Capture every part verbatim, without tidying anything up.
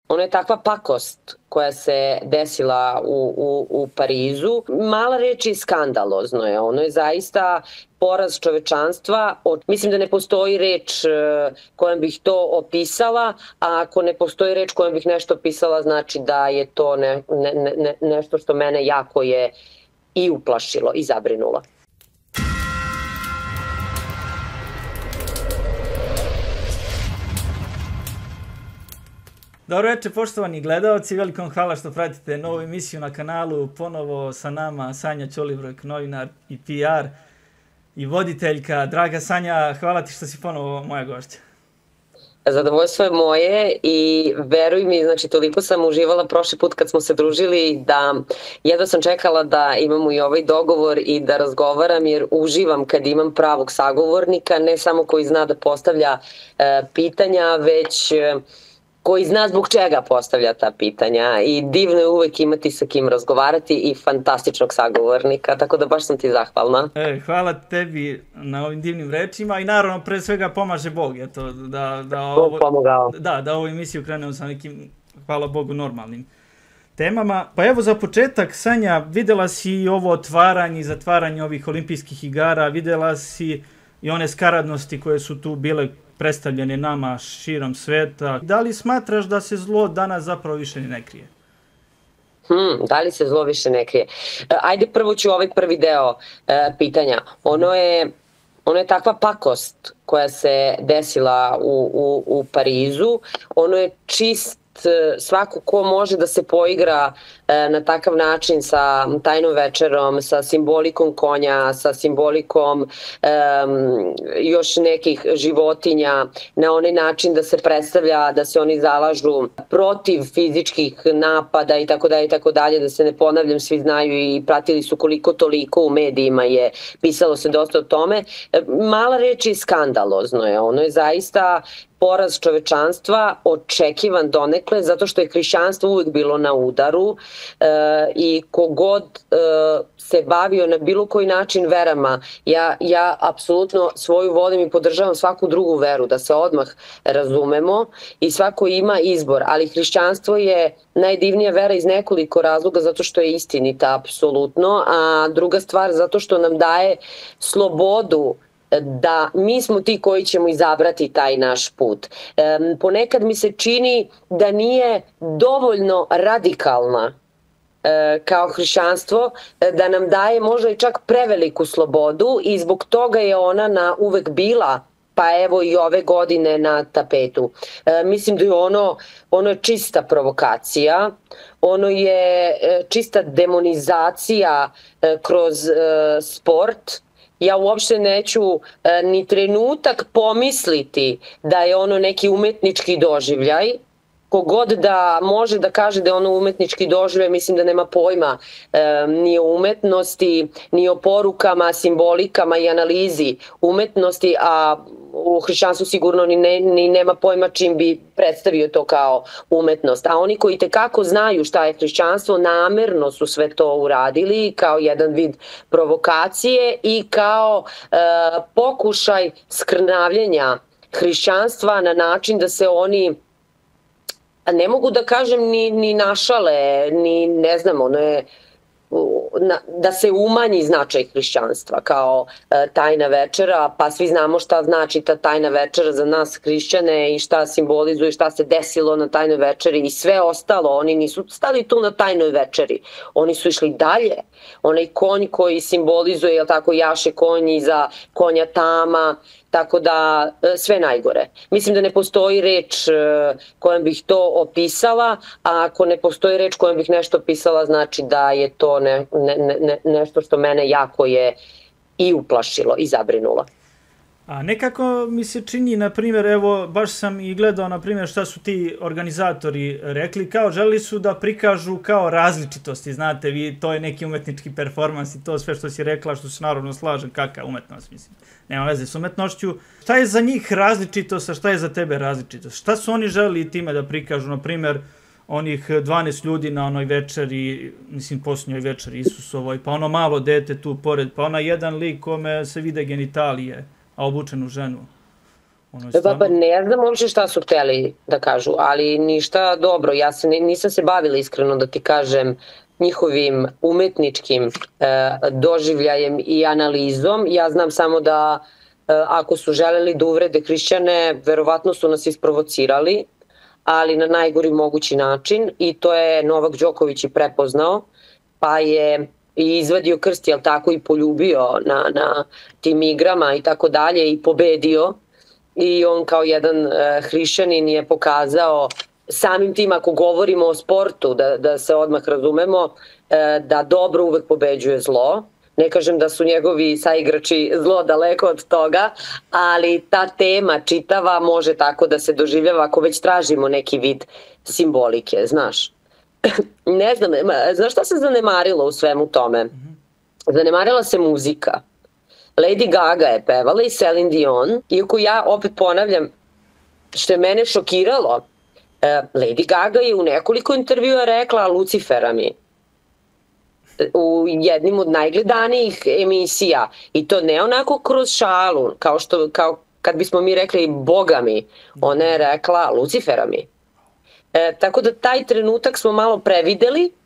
ono je takva pakost koja se desila u, u, u Parizu. Mala reč je skandalozno je, ono je zaista poraz čovečanstva. Mislim da ne postoji reč kojom bih to opisala, a ako ne postoji reč kojom bih nešto opisala, znači da je to ne, ne, ne, nešto što mene jako je i uplašilo i zabrinulo. Dobro večer, poštovani gledalci, veliko vam hvala što pratite novu emisiju na kanalu. Ponovo sa nama Sanja Ćolibrojk, novinar i P R i voditeljka. Draga Sanja, hvala ti što si ponovo moja gošća. Zadovoljstvo je moje i veruj mi, znači toliko sam uživala prošli put kad smo se družili da jedva sam čekala da imamo i ovaj dogovor i da razgovaram, jer uživam kad imam pravog sagovornika, ne samo koji zna da postavlja e, pitanja, već e, koji zna zbog čega postavlja ta pitanja i divno je uvek imati sa kim razgovarati i fantastičnog sagovornika, tako da baš sam ti zahvalna. E, hvala tebi na ovim divnim rečima i naravno pre svega pomaže Bog, eto, da, da, ovo, da, da ovu emisiju krenemo sa nekim, hvala Bogu, normalnim temama. Pa evo za početak, Sanja, videla si i ovo otvaranje i zatvaranje ovih olimpijskih igara, videla si i one skaradnosti koje su tu bile predstavljene nama širom sveta. Da li smatraš da se zlo danas zapravo više ne krije? Hmm, da li se zlo više ne krije? Ajde prvo ću ovaj prvi deo e, pitanja. Ono je, ono je takva pakost koja se desila u, u, u Parizu. Ono je čist svako ko može da se poigra na takav način sa tajnom večerom, sa simbolikom konja, sa simbolikom um, još nekih životinja, na onaj način da se predstavlja da se oni zalažu protiv fizičkih napada i tako dalje i tako dalje, da se ne ponavljam, svi znaju i pratili su koliko toliko u medijima je pisalo se dosta o tome. Mala reč je skandalozno je, ono je zaista poraz čovečanstva, očekivan donekle, zato što je hrišćanstvo uvek bilo na udaru e, i kogod e, se bavio na bilo koji način verama, ja, ja apsolutno svoju volim i podržavam svaku drugu veru, da se odmah razumemo i svako ima izbor, ali hrišćanstvo je najdivnija vera iz nekoliko razloga, zato što je istinita apsolutno, a druga stvar zato što nam daje slobodu da mi smo ti koji ćemo izabrati taj naš put. E, ponekad mi se čini da nije dovoljno radikalna e, kao hrišćanstvo, da nam daje možda i čak preveliku slobodu i zbog toga je ona na uvek bila, pa evo i ove godine na tapetu. E, mislim da je ono, ono je čista provokacija, ono je e, čista demonizacija e, kroz e, sport. Ja uopšte neću e, ni trenutak pomisliti da je ono neki umetnički doživljaj. Kogod da može da kaže da je ono umetnički doživljaj, mislim da nema pojma e, ni o umetnosti, ni o porukama, simbolikama i analizi umetnosti, a u hrišćanstvu sigurno ni, ne, ni nema pojma čim bi predstavio to kao umetnost. A oni koji tekako znaju šta je hrišćanstvo, namerno su sve to uradili kao jedan vid provokacije i kao e, pokušaj skrnavljenja hrišćanstva na način da se oni, ne mogu da kažem ni, ni našale, ni ne znam, ono je, da se umanji značaj hrišćanstva kao e, tajna večera, pa svi znamo šta znači ta tajna večera za nas hrišćane i šta simbolizuje, šta se desilo na tajnoj večeri i sve ostalo. Oni nisu stali tu na tajnoj večeri, oni su išli dalje. Onaj konj koji simbolizuje, jel tako, jaše konji za konja tama, tako da sve najgore. Mislim da ne postoji reč kojom bih to opisala, a ako ne postoji reč kojom bih nešto opisala, znači da je to ne, ne, ne, nešto što mene jako je i uplašilo i zabrinulo. A nekako mi se čini, na primjer, evo, baš sam i gledao, na primjer, šta su ti organizatori rekli, kao želi su da prikažu kao različitosti, znate, vi, to je neki umetnički performans i to sve što si rekla, što se naravno slažem, kakva umetnost, mislim, nema veze s umetnošću. Šta je za njih različitost, a šta je za tebe različitost? Šta su oni želi time da prikažu, na primjer, onih dvanaest ljudi na onoj večeri, mislim, posljednjoj večeri Isusovoj, pa ono malo dete tu pored, pa ona jedan lik kome se vide genitalije, a obučenu ženu. Ono Pa, pa ne znam uopće šta su hteli da kažu, ali ništa dobro. Ja se, nisam se bavila iskreno da ti kažem njihovim umetničkim e, doživljajem i analizom. Ja znam samo da e, ako su želeli da uvrede hrišćane, verovatno su nas isprovocirali, ali na najgori mogući način, i to je Novak Đoković i prepoznao, pa je i izvadio krst, jel tako, i poljubio na, na tim igrama i tako dalje i pobedio. I on kao jedan e, hrišćanin je pokazao samim tim, ako govorimo o sportu, da, da se odmah razumemo, e, da dobro uvek pobeđuje zlo. Ne kažem da su njegovi saigrači zlo, daleko od toga, ali ta tema čitava može tako da se doživljava ako već tražimo neki vid simbolike, znaš. Ne znam, znaš šta se zanemarilo u svemu tome? Zanemarila se muzika. Lady Gaga je pevala i Celine Dion, iako ja opet ponavljam, što je mene šokiralo, Lady Gaga je u nekoliko intervjua rekla Lucifera mi u jednim od najgledanijih emisija, i to ne onako kroz šalu, kao što kao kad bismo mi rekli Boga mi, ona je rekla Lucifera mi. E, tako da taj trenutak smo malo prevideli e,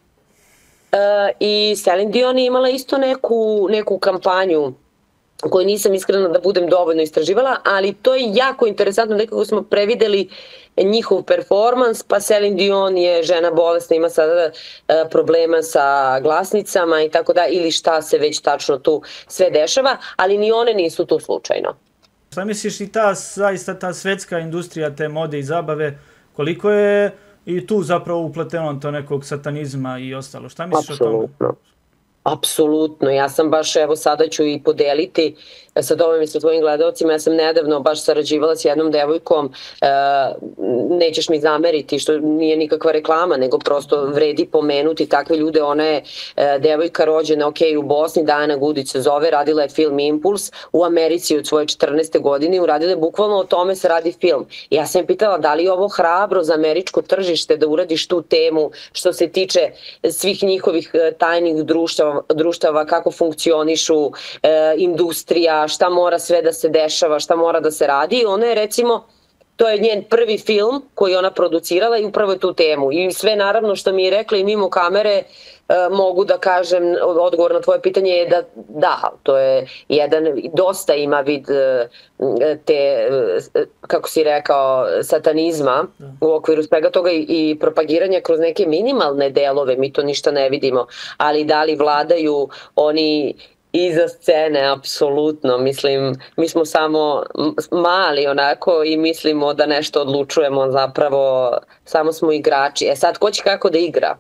i Celine Dion je imala isto neku, neku kampanju koju nisam iskreno da budem dovoljno istraživala, ali to je jako interesantno, nekako smo prevideli njihov performans, pa Celine Dion je žena bolesna, ima sada e, problema sa glasnicama i tako da, ili šta se već tačno tu sve dešava, ali ni one nisu tu slučajno. Šta misliš i ta, zaista ta svetska industrija te mode i zabave, koliko je i tu zapravo upleteno to nekog satanizma i ostalo? Šta misliš Apsolutno. o tome? Apsolutno, ja sam baš, evo sada ću i podeliti sa ovim i sa tvojim gledalcima, ja sam nedavno baš sarađivala s jednom devojkom, e, nećeš mi zameriti što nije nikakva reklama, nego prosto vredi pomenuti takve ljude, ona je e, devojka rođena, ok, u Bosni, Dajana Gudić se zove, radila je film Impuls u Americi od svoje četrnaeste godine, uradila je bukvalno o tome se radi film. I ja sam je pitala da li je ovo hrabro za američko tržište da uradiš tu temu što se tiče svih njihovih tajnih društava, društava, kako funkcionišu, e, industrija, šta mora sve da se dešava, šta mora da se radi. I ona je recimo, to je njen prvi film koji ona producirala i upravo je tu temu. I sve naravno što mi je rekla i mimo kamere e, mogu da kažem, odgovor na tvoje pitanje je da da, to je jedan, dosta ima vid e, te, e, kako si rekao, satanizma u okviru svega toga i, i propagiranja kroz neke minimalne delove, mi to ništa ne vidimo, ali da li vladaju oni iza scene, apsolutno, mislim, mi smo samo mali onako i mislimo da nešto odlučujemo, zapravo samo smo igrači. E sad, ko će kako da igra?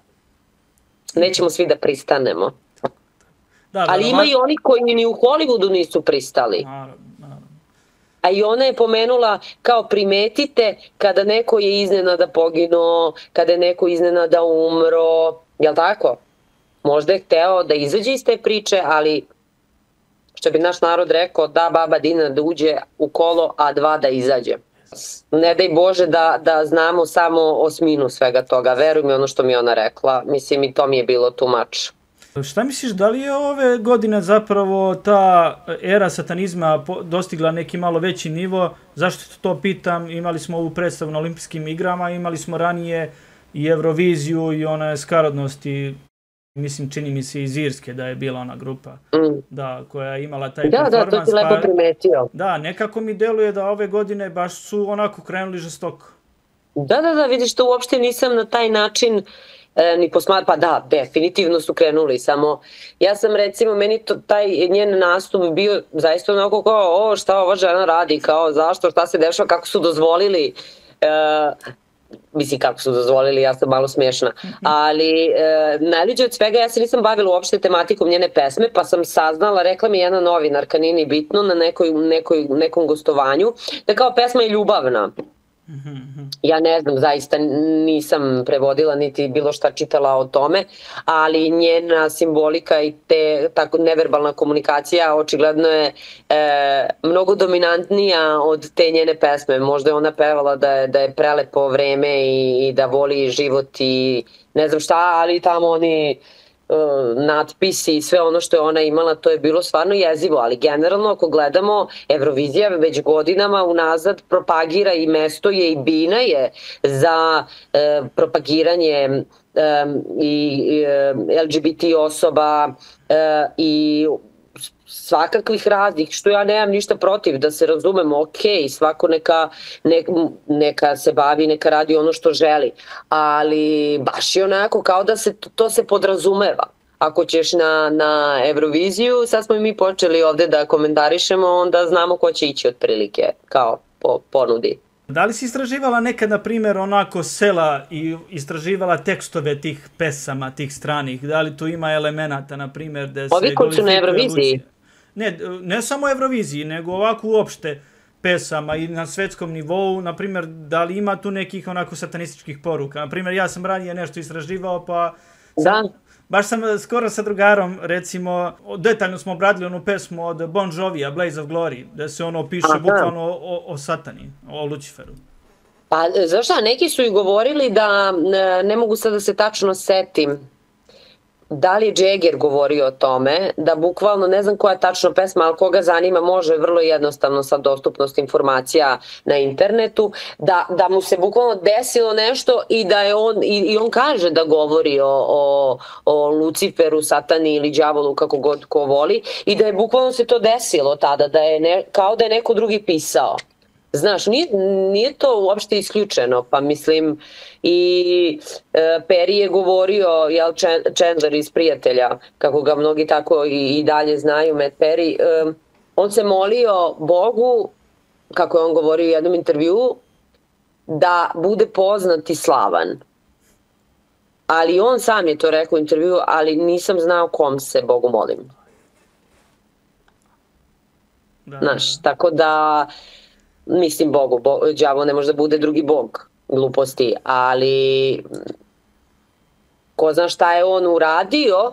Nećemo svi da pristanemo. Da, ali ima i oni koji ni u Hollywoodu nisu pristali. Naravno, naravno. A i ona je pomenula kao primetite kada neko je iznenada poginuo, kada je neko iznenada umro, jel tako? Možda je hteo da izađe iz te priče, ali što bi naš narod rekao, da baba Dina da uđe u kolo, a dva da izađe. Ne daj Bože da, da znamo samo osminu svega toga, veruj mi ono što mi ona rekla, mislim i to mi je bilo too much. Šta misliš, da li je ove godine zapravo ta era satanizma dostigla neki malo veći nivo? Zašto to pitam? Imali smo ovu predstavu na olimpijskim igrama, imali smo ranije i Euroviziju i one skarodnosti, mislim, čini mi se iz Irske da je bila ona grupa, mm. da, koja je imala taj da, performans. Da, to ti lepo primetio. Da, nekako mi deluje da ove godine baš su onako krenuli žestoko. Da, da, da, vidiš, to uopšte nisam na taj način e, ni posmatila, pa da, definitivno su krenuli, samo ja sam recimo, meni to, taj njen nastup bio zaista onako kao, o, šta ova žena radi, kao, zašto, šta se dešava, kako su dozvolili, e, mislim kako su dozvolili, ja sam malo smiješna, ali e, najluđe od svega, ja se nisam bavila uopšte tematikom njene pesme, pa sam saznala, rekla mi jedna novinarka, nije ni bitno, na nekoj, nekoj, nekom gostovanju, da kao pesma je ljubavna. Ja ne znam, zaista nisam prevodila niti bilo šta čitala o tome, ali njena simbolika i te tako neverbalna komunikacija očigledno je e, mnogo dominantnija od te njene pesme. Možda je ona pevala da je, da je prelepo vreme i, i da voli život i ne znam šta, ali tamo oni natpisi i sve ono što je ona imala, to je bilo stvarno jezivo, ali generalno ako gledamo, Eurovizija već godinama unazad propagira i mesto je i bina je za e, propagiranje e, i e, L G B T osoba e, i svakakvih raznih, što ja nemam ništa protiv, da se razumemo, ok, svako neka, ne, neka se bavi, neka radi ono što želi, ali baš je onako kao da se to, to se podrazumeva. Ako ćeš na, na Euroviziju, sad smo i mi počeli ovde da komentarišemo, onda znamo ko će ići otprilike, kao po ponudi. Da li si istraživala nekad, na primjer, onako sela i istraživala tekstove tih pesama, tih stranih? Da li tu ima elemenata, na primjer, da se... Ovi koji su na Euroviziji? Ne, ne samo Euroviziji, nego ovako uopšte pesama i na svetskom nivou, na primjer, da li ima tu nekih onako satanističkih poruka? Na primjer, ja sam ranije nešto istraživao, pa... Sam, da. Baš sam skoro sa drugarom, recimo, detaljno smo obradili onu pesmu od Bon Jovija, Blaze of Glory, da se ono piše Aha. bukvalno o, o satani, o Luciferu. Pa, znaš šta, neki su i govorili da, ne mogu sad da se tačno setim, da li je Jagger govorio o tome, da bukvalno, ne znam koja je tačno pesma, ali koga zanima može vrlo jednostavno sa dostupnost informacija na internetu, da, da mu se bukvalno desilo nešto i da je on, i, i on kaže da govori o, o, o Luciferu, satani ili đavolu, kako god ko voli, i da je bukvalno se to desilo tada, da je ne, kao da je neko drugi pisao. Znaš, nije, nije to uopšte isključeno, pa mislim i e, Perry je govorio, jel, Chandler iz Prijatelja, kako ga mnogi tako i, i dalje znaju, Matt Perry, e, on se molio Bogu, kako je on govorio u jednom intervjuu, da bude poznat i slavan. Ali on sam je to rekao u intervjuu, ali nisam znao kom se Bogu molim. Da. Znaš, tako da... Mislim Bogu, bo, đavo ne može da bude drugi bog gluposti, ali ko zna šta je on uradio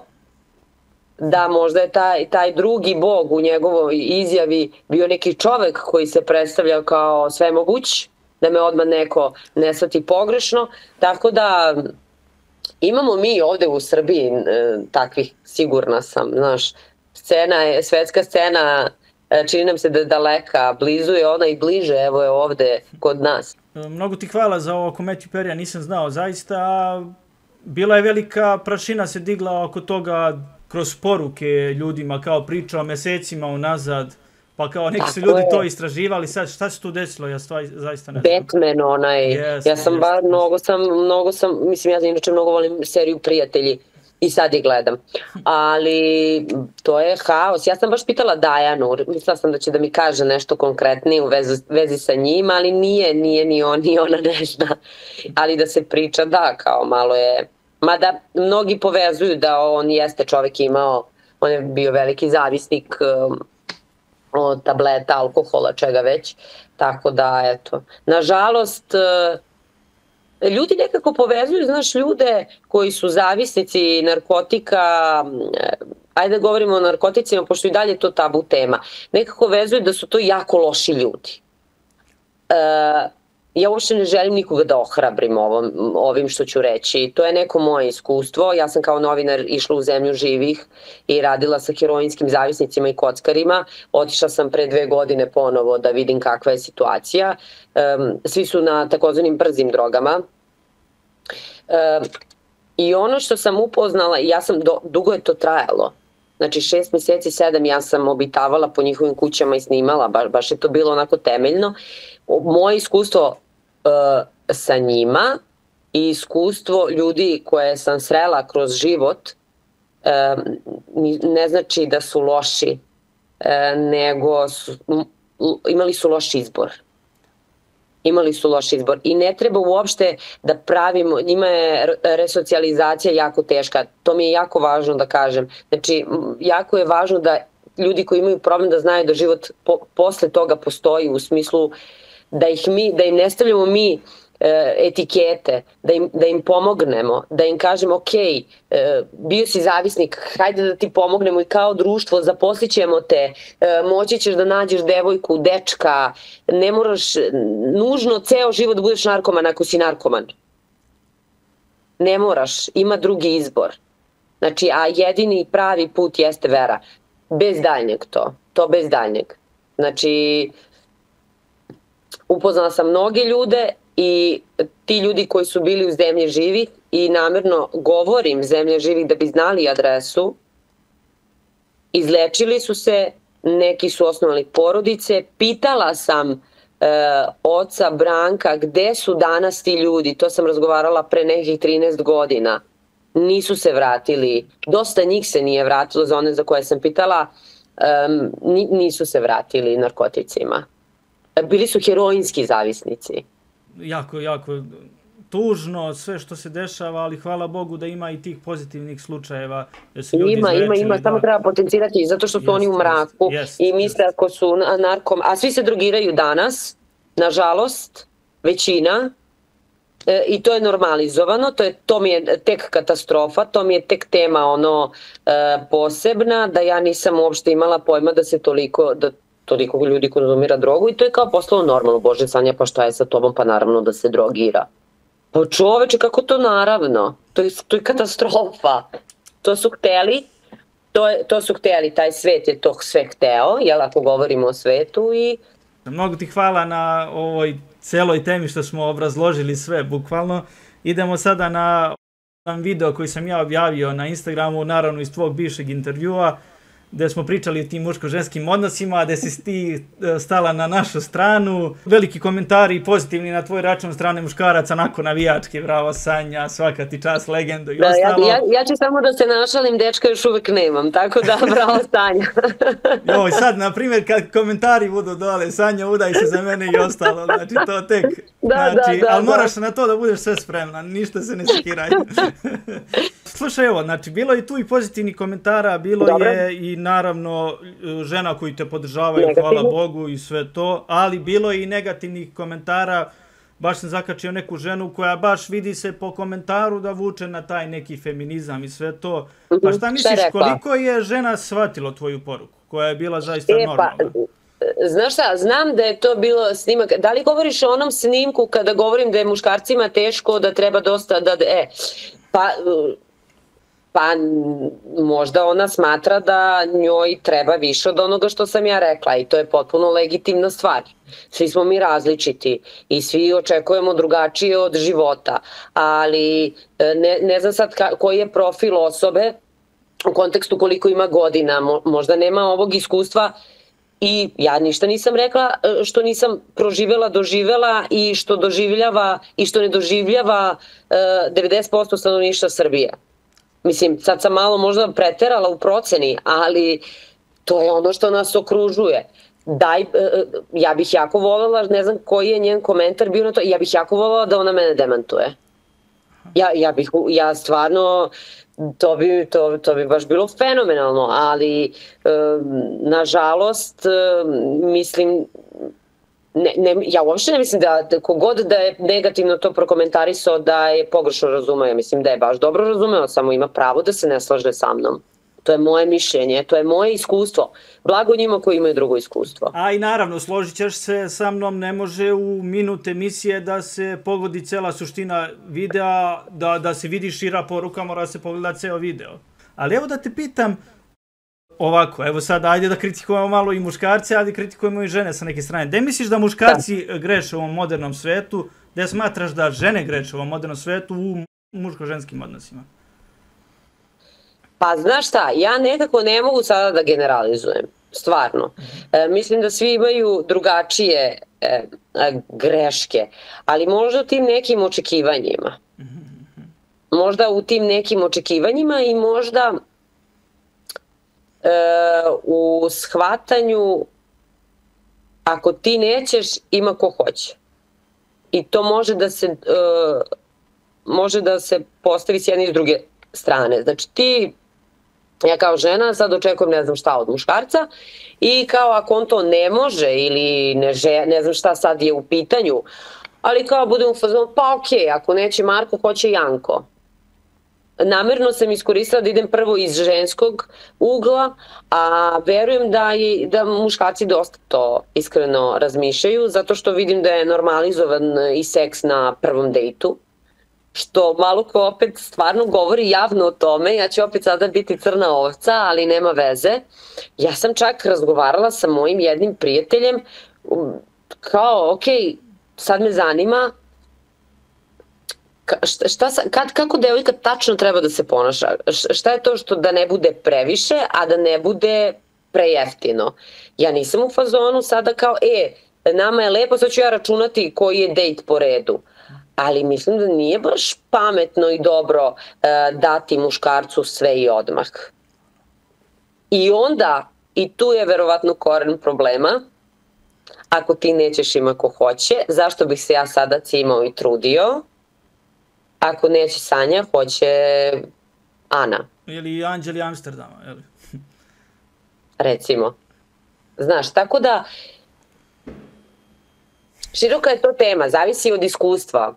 da možda je taj, taj drugi bog u njegovoj izjavi bio neki čovek koji se predstavlja kao svemoguć, da me odmah neko ne shvati pogrešno, tako da imamo mi ovde u Srbiji e, takvih, sigurna sam, znaš, scena je, svetska scena, čini nam se da je daleka, blizu je ona i bliže, evo je ovde kod nas. Mnogo ti hvala za ovo oko Matthew Perrya, nisam znao zaista. Bila je velika prašina se digla oko toga kroz poruke ljudima, kao pričao mesecima unazad, pa kao neki su ljudi to istraživali, sad šta se tu desilo, ja stvari, zaista ne znam. Batman onaj, yes, ja sam yes, bar, yes. mnogo sam, mnogo sam, mislim ja inače mnogo volim seriju Prijatelji, i sad je gledam. Ali to je haos. Ja sam baš pitala Dajanu, mislila sam da će da mi kaže nešto konkretnije u vezi, vezi sa njim, ali nije, nije ni on, ni ona ne zna. Ali da se priča, da, kao malo je... Mada mnogi povezuju da on jeste čovek imao, on je bio veliki zavisnik um, od tableta, alkohola, čega već. Tako da, eto. Nažalost... Uh, Ljudi nekako povezuju, znaš, ljude koji su zavisnici narkotika, ajde da govorimo o narkoticima, pošto i dalje to tabu tema, nekako vezuju da su to jako loši ljudi. E, ja uopšte ne želim nikoga da ohrabrim ovom, ovim što ću reći. To je neko moje iskustvo. Ja sam kao novinar išla u zemlju živih i radila sa heroinskim zavisnicima i kockarima. Otišla sam pre dve godine ponovo da vidim kakva je situacija. Um, svi su na takozvanim brzim drogama. Um, I ono što sam upoznala, ja sam, do, dugo je to trajalo. Znači šest meseci, sedam, ja sam obitavala po njihovim kućama i snimala, baš, baš je to bilo onako temeljno. Moje iskustvo uh, sa njima i iskustvo ljudi koje sam srela kroz život uh, ne znači da su loši, uh, nego su, imali su loš izbor. Imali su loš izbor i ne treba uopšte da pravimo, njima je resocijalizacija jako teška, to mi je jako važno da kažem. Znači, jako je važno da ljudi koji imaju problem da znaju da život po, posle toga postoji u smislu da ih mi, da im ne stavljamo mi e, etikete, da im, da im pomognemo, da im kažemo ok, e, bio si zavisnik, hajde da ti pomognemo i kao društvo zaposlit ćemo te, e, moći ćeš da nađeš devojku, dečka, ne moraš nužno ceo život da budeš narkoman ako si narkoman. Ne moraš, ima drugi izbor. Znači, a jedini pravi put jeste vera. Bez daljnjeg to. To bez daljnjeg. Znači, upoznala sam mnoge ljude i ti ljudi koji su bili u zemlji živih i namjerno govorim zemlje živih da bi znali adresu, izlečili su se, neki su osnovali porodice. Pitala sam e, oca Branka gde su danas ti ljudi, to sam razgovarala pre nekih trinaest godina. Nisu se vratili, dosta njih se nije vratilo za one za koje sam pitala, um, nisu se vratili narkoticima. Bili su heroinski zavisnici. Jako, jako tužno sve što se dešava, ali hvala Bogu da ima i tih pozitivnih slučajeva. Da se ljudi ima, izlečili, ima, ima, da... samo treba potencirati zato što su jest, oni u mraku jest, i misle jest. Ako su narkom, a svi se drogiraju danas, nažalost, većina, e, i to je normalizovano, to, je, to mi je tek katastrofa, to mi je tek tema ono e, posebna, da ja nisam uopšte imala pojma da se toliko, da toliko ljudi konzumira drogu i to je kao postalo normalno. Bože Sanja, pa šta je sa tobom? Pa naravno da se drogira. Pa čoveče, kako to naravno? To je, to je katastrofa. To su hteli, to, je, to su hteli, taj svet je to sve hteo, jel ako govorimo o svetu i... Mnogo ti hvala na ovoj celoj temi što smo obrazložili sve, bukvalno. Idemo sada na video koji sam ja objavio na Instagramu, naravno iz tvog bivšeg intervjua, gde smo pričali o tim muško-ženskim odnosima, gde si ti stala na našu stranu. Veliki komentari pozitivni na tvoj račun strane muškaraca, onako navijački, bravo Sanja, svaka ti čast, legendo i da, ostalo. Ja, ja, ja ću samo da se našalim, dečka još uvek nemam, tako da bravo Sanja. Joj, sad, na primjer, kad komentari budu dole, Sanja, udaj se za mene i ostalo, znači to tek, da, znači, da, da, ali moraš da. Na to da budeš sve spremna, ništa se ne sekiraj. Slušaj, evo, znači, bilo je tu i pozitivnih komentara, bilo Dobre. je i naravno žena koji te podržavaju, negativni. Hvala Bogu i sve to, ali bilo je i negativnih komentara. Baš sam zakačio neku ženu koja baš vidi se po komentaru da vuče na taj neki feminizam i sve to. Pa šta misliš, koliko je žena shvatilo tvoju poruku, koja je bila zaista e, normalna? Pa, znaš šta, znam da je to bilo snimak. Da li govoriš o onom snimku kada govorim da je muškarcima teško, da treba dosta, da... E, pa... Pa možda ona smatra da njoj treba više od onoga što sam ja rekla i to je potpuno legitimna stvar. Svi smo mi različiti i svi očekujemo drugačije od života, ali ne, ne znam sad ka, koji je profil osobe u kontekstu koliko ima godina, Mo, možda nema ovog iskustva i ja ništa nisam rekla što nisam proživjela, doživjela i što doživljava i što ne doživljava devedeset posto stanovništva Srbije. Mislim, sad sam malo možda preterala u proceni, ali to je ono što nas okružuje. Daj, ja bih jako voljela, ne znam koji je njen komentar bio na to, ja bih jako voljela da ona mene demantuje. Ja, ja bih, ja stvarno, to bi, to, to bi baš bilo fenomenalno, ali nažalost, mislim, Ne, ne, ja uopšte ne mislim da, da kogod da je negativno to prokomentarisao da je pogrešno razumeo. Mislim da je baš dobro razumeo, samo ima pravo da se ne slaže sa mnom. To je moje mišljenje, to je moje iskustvo. Blago njima koji imaju drugo iskustvo. A i naravno, složit ćeš se sa mnom, ne može u minut emisije da se pogodi cela suština videa, da, da se vidi šira poruka, mora se pogledati ceo video. Ali evo da te pitam, ovako, evo sad, ajde da kritikujemo malo i muškarce, ali kritikujemo i žene sa neke strane. Gde misliš da muškarci da. greše u ovom modernom svetu? Gde smatraš da žene greše u ovom modernom svetu u muško-ženskim odnosima? Pa znaš šta, ja nekako ne mogu sada da generalizujem, stvarno. E, mislim da svi imaju drugačije e, greške, ali možda u tim nekim očekivanjima. Možda u tim nekim očekivanjima i možda... u shvatanju ako ti nećeš, ima ko hoće. I to može da se uh, može da se postavi s jedne i s druge strane. Znači ti, ja kao žena sad očekujem ne znam šta od muškarca i kao ako on to ne može ili ne, že, ne znam šta sad je u pitanju, ali kao budem u fazonu, pa okej, okay, ako neće Marko, hoće Janko. Namerno sam iskoristila da idem prvo iz ženskog ugla, a verujem da, je, da muškarci dosta to iskreno razmišljaju, zato što vidim da je normalizovan i seks na prvom dejtu. što malo ko opet stvarno govori javno o tome, ja ću opet sada biti crna ovca, ali nema veze. Ja sam čak razgovarala sa mojim jednim prijateljem, kao, ok, sad me zanima, šta, šta, kad, kako devojka tačno treba da se ponaša? Šta je to što da ne bude previše, a da ne bude prejeftino? Ja nisam u fazonu sada kao, e, nama je lepo, sad ću ja računati koji je dejt po redu. Ali mislim da nije baš pametno i dobro uh, dati muškarcu sve i odmah. I onda, i tu je verovatno koren problema, ako ti nećeš ima ko hoće, zašto bih se ja sada cimao i trudio? Ako neće Sanja, hoće Ana. Ili Anđeli Amsterdama, jeli? Recimo. Znaš, tako da široka je to tema, zavisi od iskustva.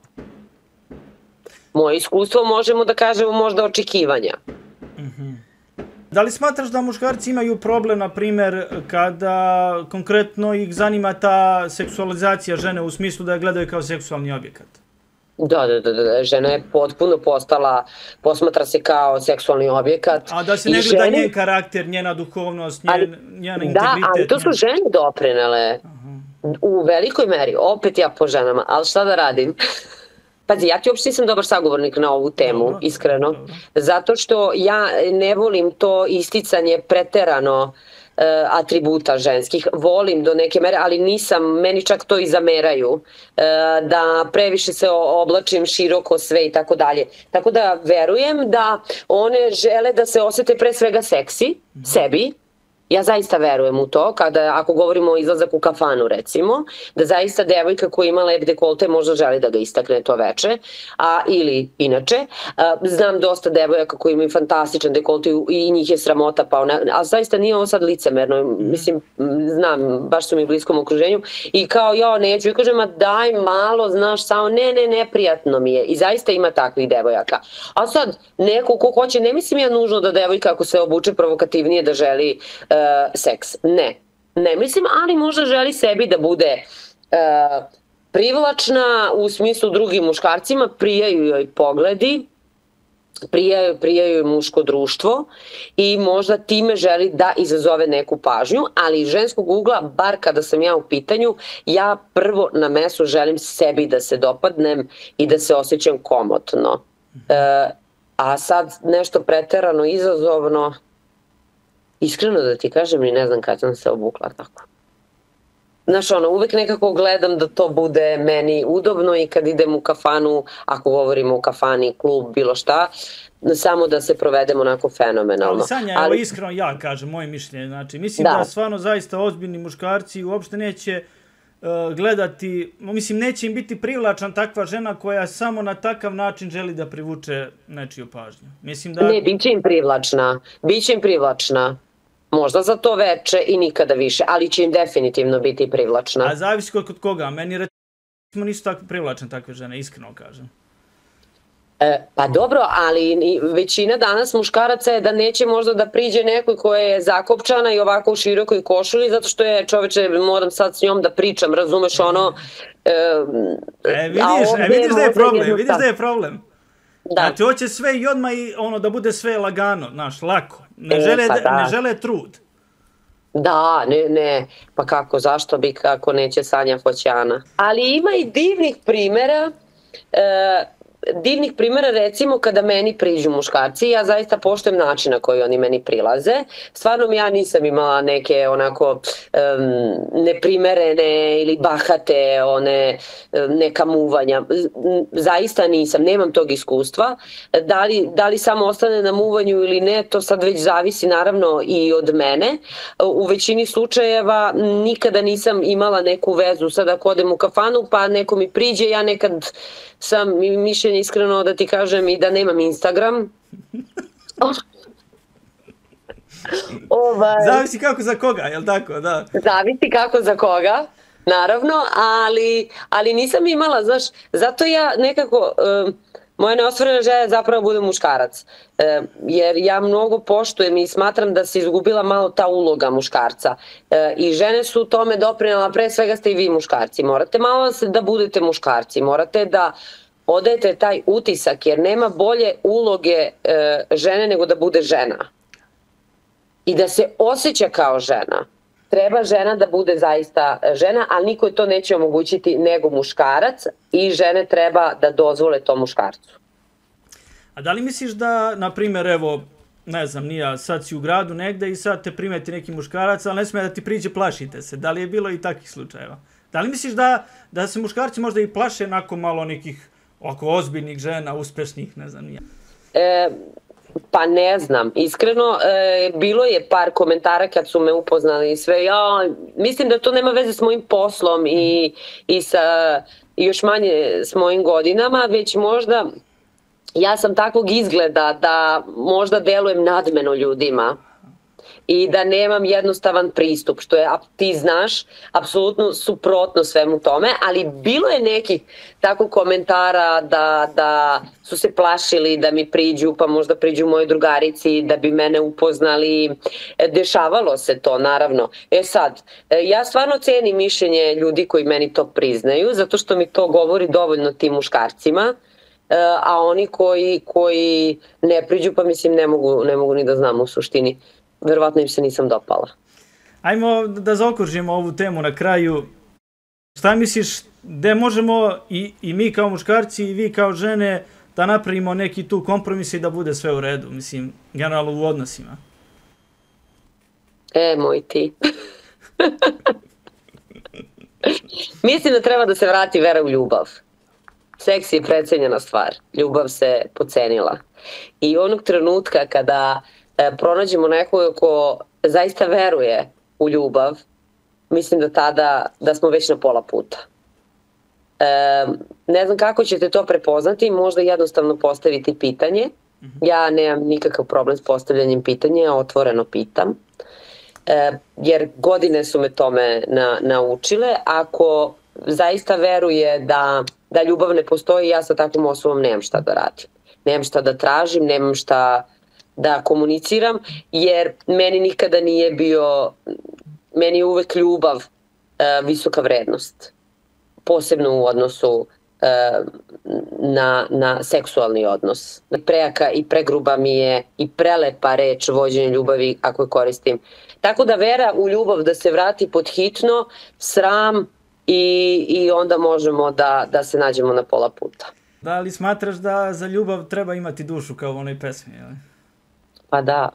Moje iskustvo možemo da kažemo možda očekivanja. Mm-hmm. Da li smatraš da muškarci imaju problem, na primjer, kada konkretno ih zanima ta seksualizacija žene u smislu da je gledaju kao seksualni objekat? Da, da, da, da, žena je potpuno postala, posmatra se kao seksualni objekat. A da se ne gleda ženi... njen karakter, njena duhovnost, njen, ali, njena integritet. Da, ali to su njen... žene doprinele. Uh-huh. U velikoj meri, opet ja po ženama, ali šta da radim? Pazi, ja ti uopšte nisam dobar sagovornik na ovu temu, dobro, iskreno. Dobro. Zato što ja ne volim to isticanje preterano uh, atributa ženskih. Volim do neke mere, ali nisam, meni čak to i zameraju, uh, da previše se oblačim široko sve i tako dalje. Tako da verujem da one žele da se osete pre svega seksi, mm-hmm. sebi. Ja zaista verujem u to, kada, ako govorimo o izlazak u kafanu recimo, da zaista devojka koja ima lep dekolte možda želi da ga istakne to veče, a, ili inače. A, znam dosta devojaka koji imaju fantastičan dekolte i njih je sramota, pa ona, ali zaista nije ovo sad licemerno, mislim, znam, baš su mi u bliskom okruženju i kao ja neću, i kažem, ma daj malo, znaš, samo ne, ne, neprijatno mi je i zaista ima takvih devojaka. A sad, neko ko hoće, ne mislim ja nužno da devojka ako se obuče provokativnije da želi Uh, seks. Ne. Ne mislim, ali možda želi sebi da bude uh, privlačna u smislu drugim muškarcima, prijaju joj pogledi, prijaju, prijaju joj muško društvo i možda time želi da izazove neku pažnju, ali iz ženskog ugla, bar kada sam ja u pitanju, ja prvo na mesu želim sebi da se dopadnem i da se osjećam komotno. Uh, a sad nešto preterano, izazovno, iskreno da ti kažem, ni ne znam kad sam se obukla tako. Znaš, ono, uvek nekako gledam da to bude meni udobno i kad idem u kafanu, ako govorimo o kafani, klub, bilo šta, samo da se provedemo onako fenomenalno. Ali Sanja, ali... evo iskreno ja kažem, moje mišljenje, znači, mislim da, da stvarno zaista ozbiljni muškarci uopšte neće uh, gledati, mislim, neće im biti privlačan takva žena koja samo na takav način želi da privuče nečiju pažnju. Mislim da... Ne, bit će im privlačna, bit će im privlačna. Možda za to veče i nikada više, ali će im definitivno biti privlačna. A zavisi kod koga. Meni recimo nisu tako privlačne takve žene, iskreno kažem. E, pa dobro, ali većina danas muškaraca je da neće možda da priđe nekoj koja je zakopčana i ovako u širokoj košulji, zato što je, čoveče, moram sad s njom da pričam, razumeš ono... E, e vidiš, e, vidiš da je problem, vidiš da je problem. Da. Znači, hoće sve i odmah i ono da bude sve lagano, znaš, lako. Ne, e, žele, pa da. ne žele trud. Da, ne, ne, pa kako, zašto bi, kako neće Sanja Foćana. Ali ima i divnih primjera, e, divnih primjera recimo kada meni priđu muškarci, ja zaista poštujem način na koji oni meni prilaze. Stvarno ja nisam imala neke onako um, neprimerene ili bahate, one neka muvanja. Zaista nisam, nemam tog iskustva. Da li, da li samo ostane na muvanju ili ne, to sad već zavisi naravno i od mene. U većini slučajeva nikada nisam imala neku vezu. Sad ako odem u kafanu pa neko mi priđe, ja nekad sam mišljenje iskreno da ti kažem i da nemam Instagram. ovaj. Zavisi kako za koga, jel tako? Da. Zavisi kako za koga, naravno, ali, ali nisam imala, znaš, zato ja nekako, um, moja neostvarena želja je zapravo bude muškarac. Um, jer ja mnogo poštujem i smatram da se izgubila malo ta uloga muškarca. Um, I žene su tome doprinela, pre svega ste i vi muškarci. Morate malo da budete muškarci, morate da odajete taj utisak, jer nema bolje uloge e, žene nego da bude žena. I da se osjeća kao žena. Treba žena da bude zaista žena, ali niko je to neće omogućiti nego muškarac i žene treba da dozvole to muškarcu. A da li misliš da, na primjer, evo, ne znam, nija, sad si u gradu negde i sad te primeti neki muškarac, ali ne smije da ti priđe, plašite se. Da li je bilo i takvih slučajeva? Da li misliš da, da se muškarci možda i plaše nakon malo nekih oko ozbiljnih žena, uspešnih, ne znam, nija? E, pa ne znam, iskreno, e, bilo je par komentara kad su me upoznali i sve, ja mislim da to nema veze s mojim poslom i, i sa još manje s mojim godinama, već možda ja sam takvog izgleda da možda delujem nadmeno ljudima i da nemam jednostavan pristup, što je, ti znaš, apsolutno suprotno svemu tome, ali bilo je nekih tako komentara da, da su se plašili da mi priđu, pa možda priđu moje drugarici, da bi mene upoznali. Dešavalo se to, naravno. E sad, ja stvarno cenim mišljenje ljudi koji meni to priznaju, zato što mi to govori dovoljno tim muškarcima, a oni koji, koji ne priđu, pa mislim ne mogu, ne mogu ni da znam u suštini. Verovatno im se nisam dopala. Ajmo da zaokružimo ovu temu na kraju. Šta misliš, gde možemo i, i mi kao muškarci i vi kao žene da napravimo neki tu kompromis i da bude sve u redu, mislim, generalno u odnosima? E, moj ti. Mislim da treba da se vrati vera u ljubav. Seks je precenjena stvar. Ljubav se pocenila. I onog trenutka kada pronađemo nekoga ko zaista veruje u ljubav, mislim da tada da smo već na pola puta. E, ne znam kako ćete to prepoznati, možda jednostavno postaviti pitanje. Ja nemam nikakav problem s postavljanjem pitanja, otvoreno pitam. E, jer godine su me tome na, naučile. Ako zaista veruje da, da ljubav ne postoji, ja sa takvom osobom nemam šta da radim. Nemam šta da tražim, nemam šta da komuniciram, jer meni nikada nije bio, meni je uvek ljubav uh, visoka vrednost. Posebno u odnosu uh, na, na seksualni odnos. Prejaka i pregruba mi je i prelepa reč vođenje ljubavi ako je koristim. Tako da vera u ljubav da se vrati pod hitno, sram i, i onda možemo da, da se nađemo na pola puta. Da li smatraš da za ljubav treba imati dušu kao u onoj pesmi, jel? Pa da.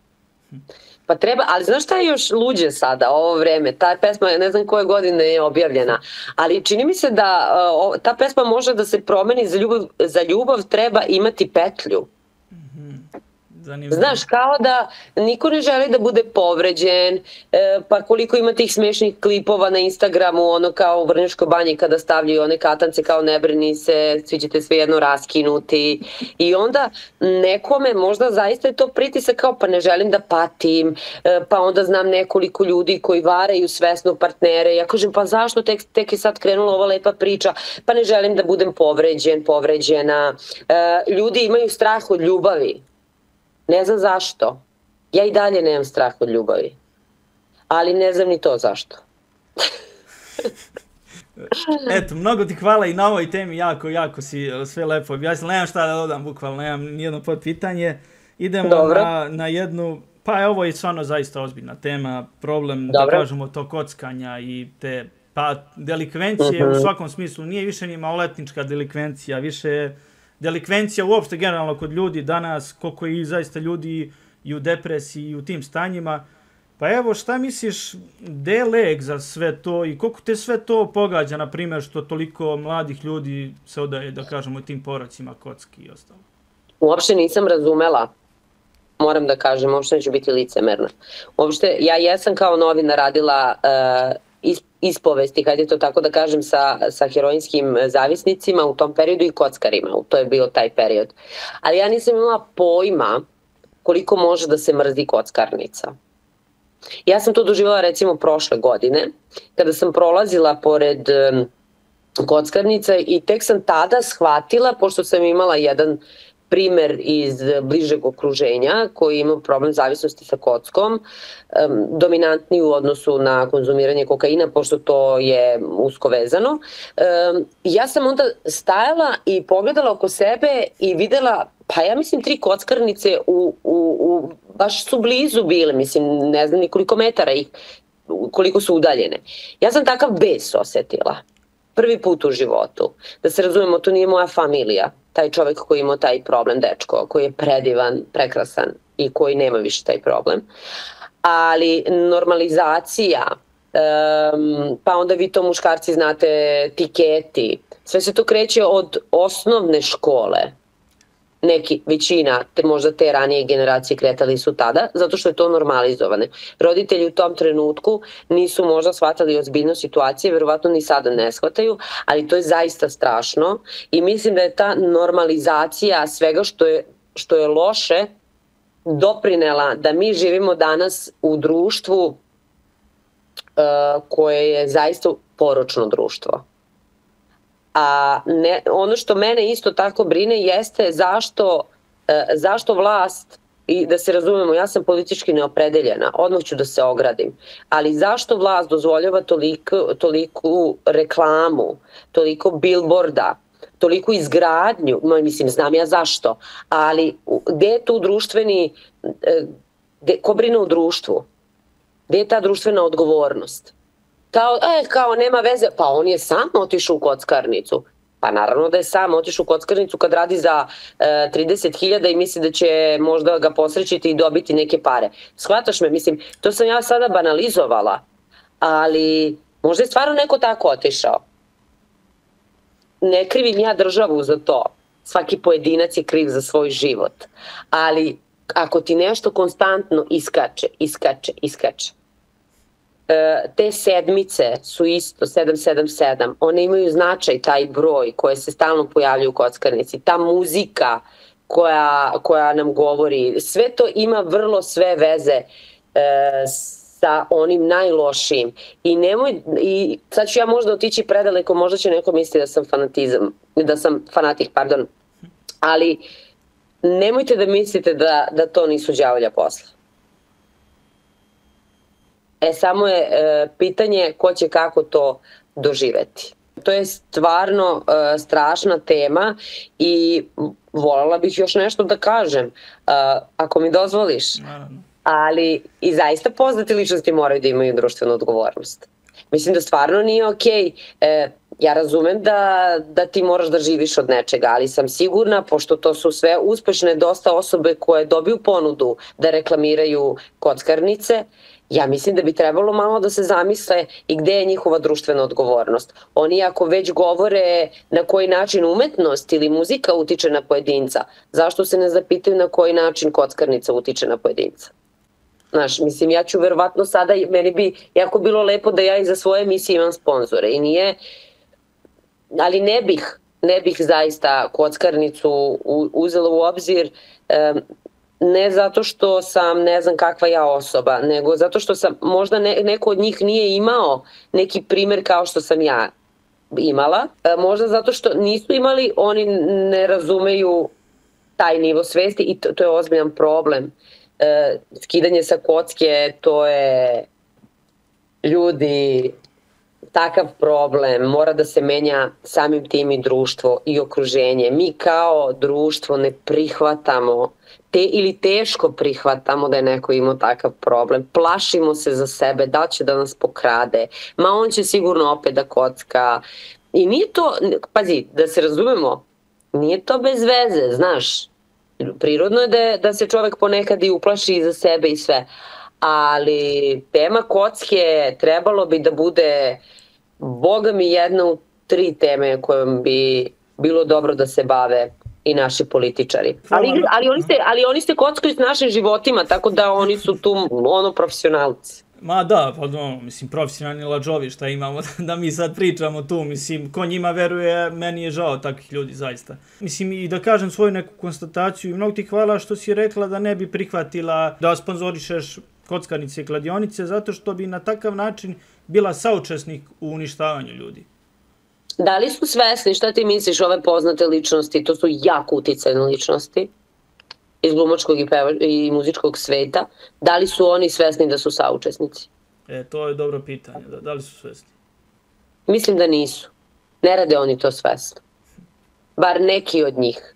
Pa treba, ali znaš šta je još luđe sada, ovo vreme, ta pesma, ne znam koje godine je objavljena, ali čini mi se da uh, ta pesma može da se promeni, za ljubav, za ljubav treba imati petlju. Zanimljivo. Znaš, kao da niko ne želi da bude povređen, e, pa koliko ima tih smešnih klipova na Instagramu, ono kao u Vrnjačkoj banji kada stavljaju one katance kao ne brini se, svi ćete sve jedno raskinuti. I onda nekome možda zaista je to pritisak kao pa ne želim da patim, e, pa onda znam nekoliko ljudi koji varaju svesno partnere. Ja kažem pa zašto tek, tek je sad krenula ova lepa priča, pa ne želim da budem povređen, povređena. E, ljudi imaju strah od ljubavi. Ne znam zašto. Ja i dalje nemam strah od ljubavi. Ali ne znam ni to zašto. Eto, mnogo ti hvala i na ovoj temi, jako, jako si sve lepo objasnila. Nemam šta da dodam, bukvalno, nemam nijedno podpitanje. Idemo na, na jednu, pa ovo je stvarno zaista ozbiljna tema, problem, Dobro. da kažemo, to kockanja i te, pa, delikvencije uh-huh. u svakom smislu. Nije više ni maloletnička delikvencija, više je delikvencija uopšte generalno kod ljudi danas, koliko i zaista ljudi i u depresiji i u tim stanjima. Pa evo, šta misliš, gde je lek za sve to i koliko te sve to pogađa, na primjer, što toliko mladih ljudi se odaje, da kažemo, tim porocima, kocki i ostalo? Uopšte nisam razumela, moram da kažem, uopšte neću biti licemerna. Uopšte, ja jesam kao novina radila uh, ispovesti, kad je to tako da kažem, sa, sa heroinskim zavisnicima u tom periodu i kockarima, to je bio taj period. Ali ja nisam imala pojma koliko može da se mrzi kockarnica. Ja sam to doživjela recimo prošle godine, kada sam prolazila pored um, kockarnica i tek sam tada shvatila, pošto sam imala jedan primer iz bližeg okruženja koji ima problem zavisnosti sa kockom, dominantni u odnosu na konzumiranje kokaina, pošto to je usko vezano. Ja sam onda stajala i pogledala oko sebe i videla, pa ja mislim, tri kockarnice u, u, u, baš su blizu bile, mislim, ne znam ni koliko metara ih, koliko su udaljene. Ja sam takav bes osetila. Prvi put u životu. Da se razumemo, to nije moja familija. Taj čovek koji ima taj problem, dečko, koji je predivan, prekrasan i koji nema više taj problem. Ali normalizacija, um, pa onda vi to muškarci znate, tiketi, sve se to kreće od osnovne škole. Neki, većina, te možda te ranije generacije kretali su tada, zato što je to normalizovane. Roditelji u tom trenutku nisu možda shvatali ozbiljnost situacije, verovatno ni sada ne shvataju, ali to je zaista strašno i mislim da je ta normalizacija svega što je, što je loše doprinela da mi živimo danas u društvu uh, koje je zaista poročno društvo. A ne, ono što mene isto tako brine jeste zašto, e, zašto vlast, i da se razumemo, ja sam politički neopredeljena, odmah ću da se ogradim, ali zašto vlast dozvoljava toliko, toliku reklamu, toliko billboarda, toliku izgradnju, mislim, znam ja zašto, ali gde je tu društveni, gde, ko brine u društvu? Gde je ta društvena odgovornost? Kao, e, kao nema veze, pa on je sam otišao u kockarnicu. Pa naravno da je sam otišao u kockarnicu kad radi za e, trideset hiljada i misli da će možda ga posrećiti i dobiti neke pare. Shvataš me, mislim, to sam ja sada banalizovala, ali možda je stvarno neko tako otišao. Ne krivim ja državu za to. Svaki pojedinac je kriv za svoj život. Ali ako ti nešto konstantno iskače, iskače, iskače, te sedmice su isto sedam sedam sedam, one imaju značaj, taj broj koje se stalno pojavljaju u kockarnici, ta muzika koja, koja nam govori, sve to ima vrlo sve veze e, sa onim najlošijim. I nemoj, i sad ću ja možda otići predaleko, možda će neko misliti da sam fanatizam, da sam fanatik, pardon, ali nemojte da mislite da, da to nisu đavolja posla. E, samo je e, pitanje ko će kako to doživeti. To je stvarno e, strašna tema i voljela bih još nešto da kažem, e, ako mi dozvoliš. Ali i zaista poznate ličnosti moraju da imaju društvenu odgovornost. Mislim da stvarno nije okej. E, ja razumem da, da ti moraš da živiš od nečega, ali sam sigurna, pošto to su sve uspešne dosta osobe koje dobiju ponudu da reklamiraju kockarnice, ja mislim da bi trebalo malo da se zamisle i gde je njihova društvena odgovornost. Oni ako već govore na koji način umetnost ili muzika utiče na pojedinca, zašto se ne zapitaju na koji način kockarnica utiče na pojedinca? Znaš, mislim, ja ću verovatno sada, meni bi jako bilo lepo da ja i za svoje emisije imam sponzore i nije, ali ne bih, ne bih zaista kockarnicu uzela u obzir, um, ne zato što sam ne znam kakva ja osoba, nego zato što sam, možda ne, neko od njih nije imao neki primer kao što sam ja imala, e, možda zato što nisu imali, oni ne razumeju taj nivo svesti i to, to je ozbiljan problem. E, skidanje sa kocke, to je ljudi, takav problem, mora da se menja samim tim i društvo i okruženje. Mi kao društvo ne prihvatamo te ili teško prihvatamo da je neko imao takav problem. Plašimo se za sebe, da će da nas pokrade, ma on će sigurno opet da kocka. I nije to, pazi, da se razumemo, nije to bez veze, znaš. Prirodno je da, da se čovek ponekad i uplaši i za sebe i sve. Ali tema kocke trebalo bi da bude, boga mi, jedna u tri teme kojom bi bilo dobro da se bave i naši političari. Ali, ali, oni, se, ali oni se kockaju s našim životima, tako da oni su tu ono profesionalci. Ma da, pa no, mislim, profesionalni lađovi šta imamo da mi sad pričamo tu, mislim, ko njima veruje, meni je žao takvih ljudi, zaista. Mislim, i da kažem svoju neku konstataciju, i mnogo ti hvala što si rekla da ne bi prihvatila da sponzorišeš kockarnice i kladionice, zato što bi na takav način bila saučesnik u uništavanju ljudi. Da li su svesni, šta ti misliš, ove poznate ličnosti, to su jako uticajne ličnosti iz glumačkog i, peva, i muzičkog sveta, da li su oni svesni da su saučesnici? E, to je dobro pitanje, da, da li su svesni? Mislim da nisu. Ne rade oni to svesno. Bar neki od njih.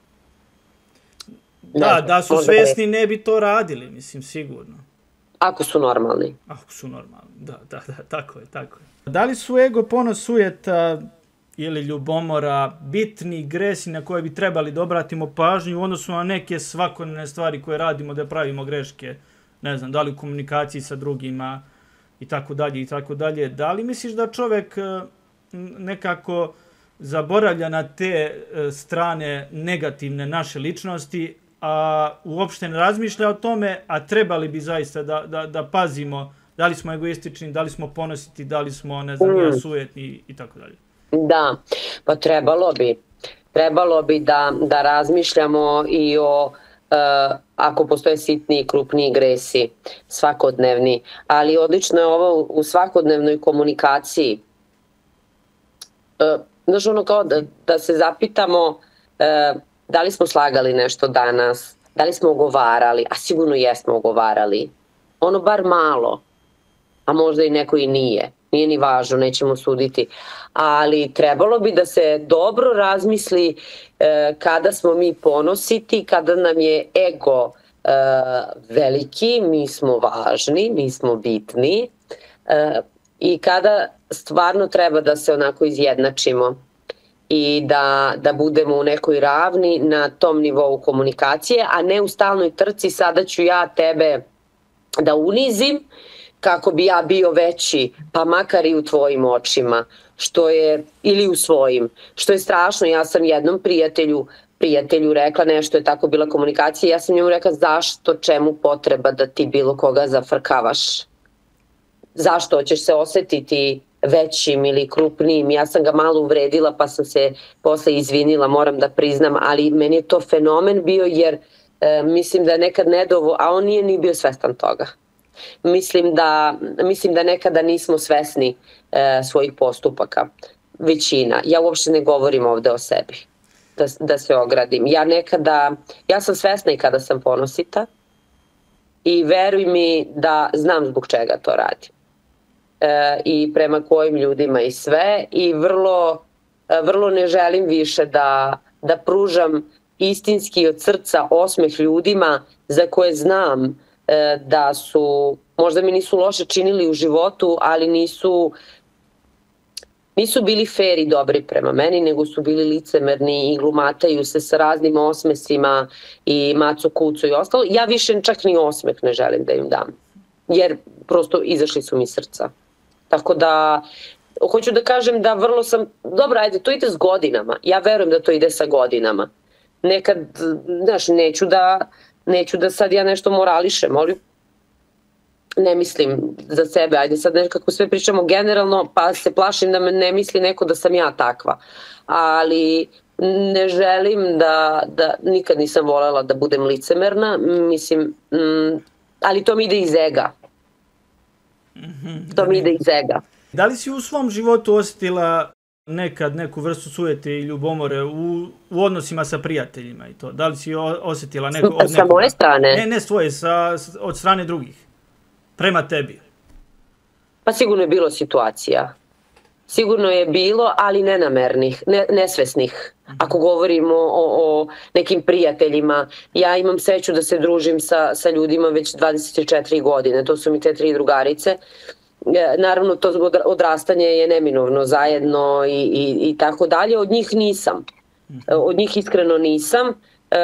Da, znam, da su svesni ne bi to radili, mislim, sigurno. Ako su normalni. Ako su normalni, da, da, da, tako je, tako je. Da li su ego, ponos, sujeta ili ljubomora bitni gresi na koje bi trebali da obratimo pažnju u odnosu na neke svakodnevne stvari koje radimo da pravimo greške, ne znam, da li u komunikaciji sa drugima i tako dalje i tako dalje. Da li misliš da čovek nekako zaboravlja na te strane negativne naše ličnosti, a uopšte ne razmišlja o tome, a trebali bi zaista da, da, da pazimo da li smo egoistični, da li smo ponositi, da li smo, ne znam, mm. ja, sujetni i tako dalje. Da, pa trebalo bi. Trebalo bi da, da razmišljamo i o, uh, ako postoje sitni i krupniji gresi, svakodnevni, ali odlično je ovo u svakodnevnoj komunikaciji. Uh, znaš, ono kao da, da se zapitamo uh, da li smo slagali nešto danas, da li smo ogovarali, a sigurno jesmo ogovarali. Ono bar malo, a možda i neko i nije. Nije ni važno, nećemo suditi. Ali trebalo bi da se dobro razmisli e, kada smo mi ponositi, kada nam je ego e, veliki, mi smo važni, mi smo bitni e, i kada stvarno treba da se onako izjednačimo i da, da budemo u nekoj ravni na tom nivou komunikacije, a ne u stalnoj trci sada ću ja tebe da unizim kako bi ja bio veći, pa makar i u tvojim očima, što je, ili u svojim, što je strašno. Ja sam jednom prijatelju, prijatelju rekla nešto, je tako bila komunikacija, ja sam njemu rekla zašto, čemu potreba da ti bilo koga zafrkavaš? Zašto hoćeš se osetiti većim ili krupnijim? Ja sam ga malo uvredila pa sam se posle izvinila, moram da priznam, ali meni je to fenomen bio jer e, mislim da je nekad nedovo, a on nije ni bio svestan toga. Mislim da, mislim da nekada nismo svesni e, svojih postupaka, većina. Ja uopšte ne govorim ovde o sebi, da, da se ogradim. Ja nekada, ja sam svesna i kada sam ponosita i veruj mi da znam zbog čega to radim. E, I prema kojim ljudima i sve i vrlo, vrlo ne želim više da, da pružam istinski od srca osmeh ljudima za koje znam da su, možda mi nisu loše činili u životu, ali nisu, nisu bili fair i dobri prema meni, nego su bili licemerni i glumataju se sa raznim osmesima i maco, kucu i ostalo. Ja više čak ni osmeh ne želim da im dam, jer prosto izašli su mi srca. Tako da, hoću da kažem da vrlo sam, dobro, ajde, to ide s godinama. Ja verujem da to ide sa godinama. Nekad, znaš, neću da Neću da sad ja nešto morališem, ali ne mislim za sebe. Ajde sad nekako sve pričamo generalno, pa se plašim da me ne misli neko da sam ja takva. Ali ne želim da, da nikad nisam voljela da budem licemerna, mislim, mm, ali to mi ide iz ega. To mi ide iz ega. Da li si u svom životu osjetila nekad neku vrstu sujete i ljubomore u, u odnosima sa prijateljima i to? Da li si osjetila neko od nekoga? Sa moje strane? Ne, ne svoje, sa, od strane drugih. Prema tebi. Pa sigurno je bilo situacija. Sigurno je bilo, ali nenamernih, ne, nesvesnih. Ako govorimo o, o nekim prijateljima, ja imam sreću da se družim sa, sa ljudima već dvadeset četiri godine. To su mi te tri drugarice. Naravno, to odrastanje je neminovno zajedno i, i, i tako dalje. Od njih nisam. Od njih iskreno nisam. E,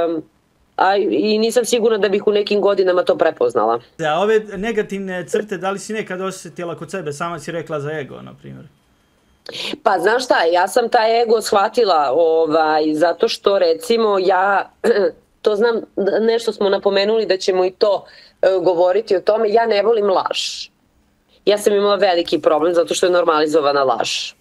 a i nisam sigurna da bih u nekim godinama to prepoznala. Da, ove negativne crte, da li si nekad osjetila kod sebe? Sama si rekla za ego, na primjer. Pa znaš šta, ja sam taj ego shvatila ovaj, zato što recimo ja, to znam, nešto smo napomenuli da ćemo i to uh, govoriti o tome, ja ne volim laž. Ja sam imala veliki problem zato što je normalizovana laž.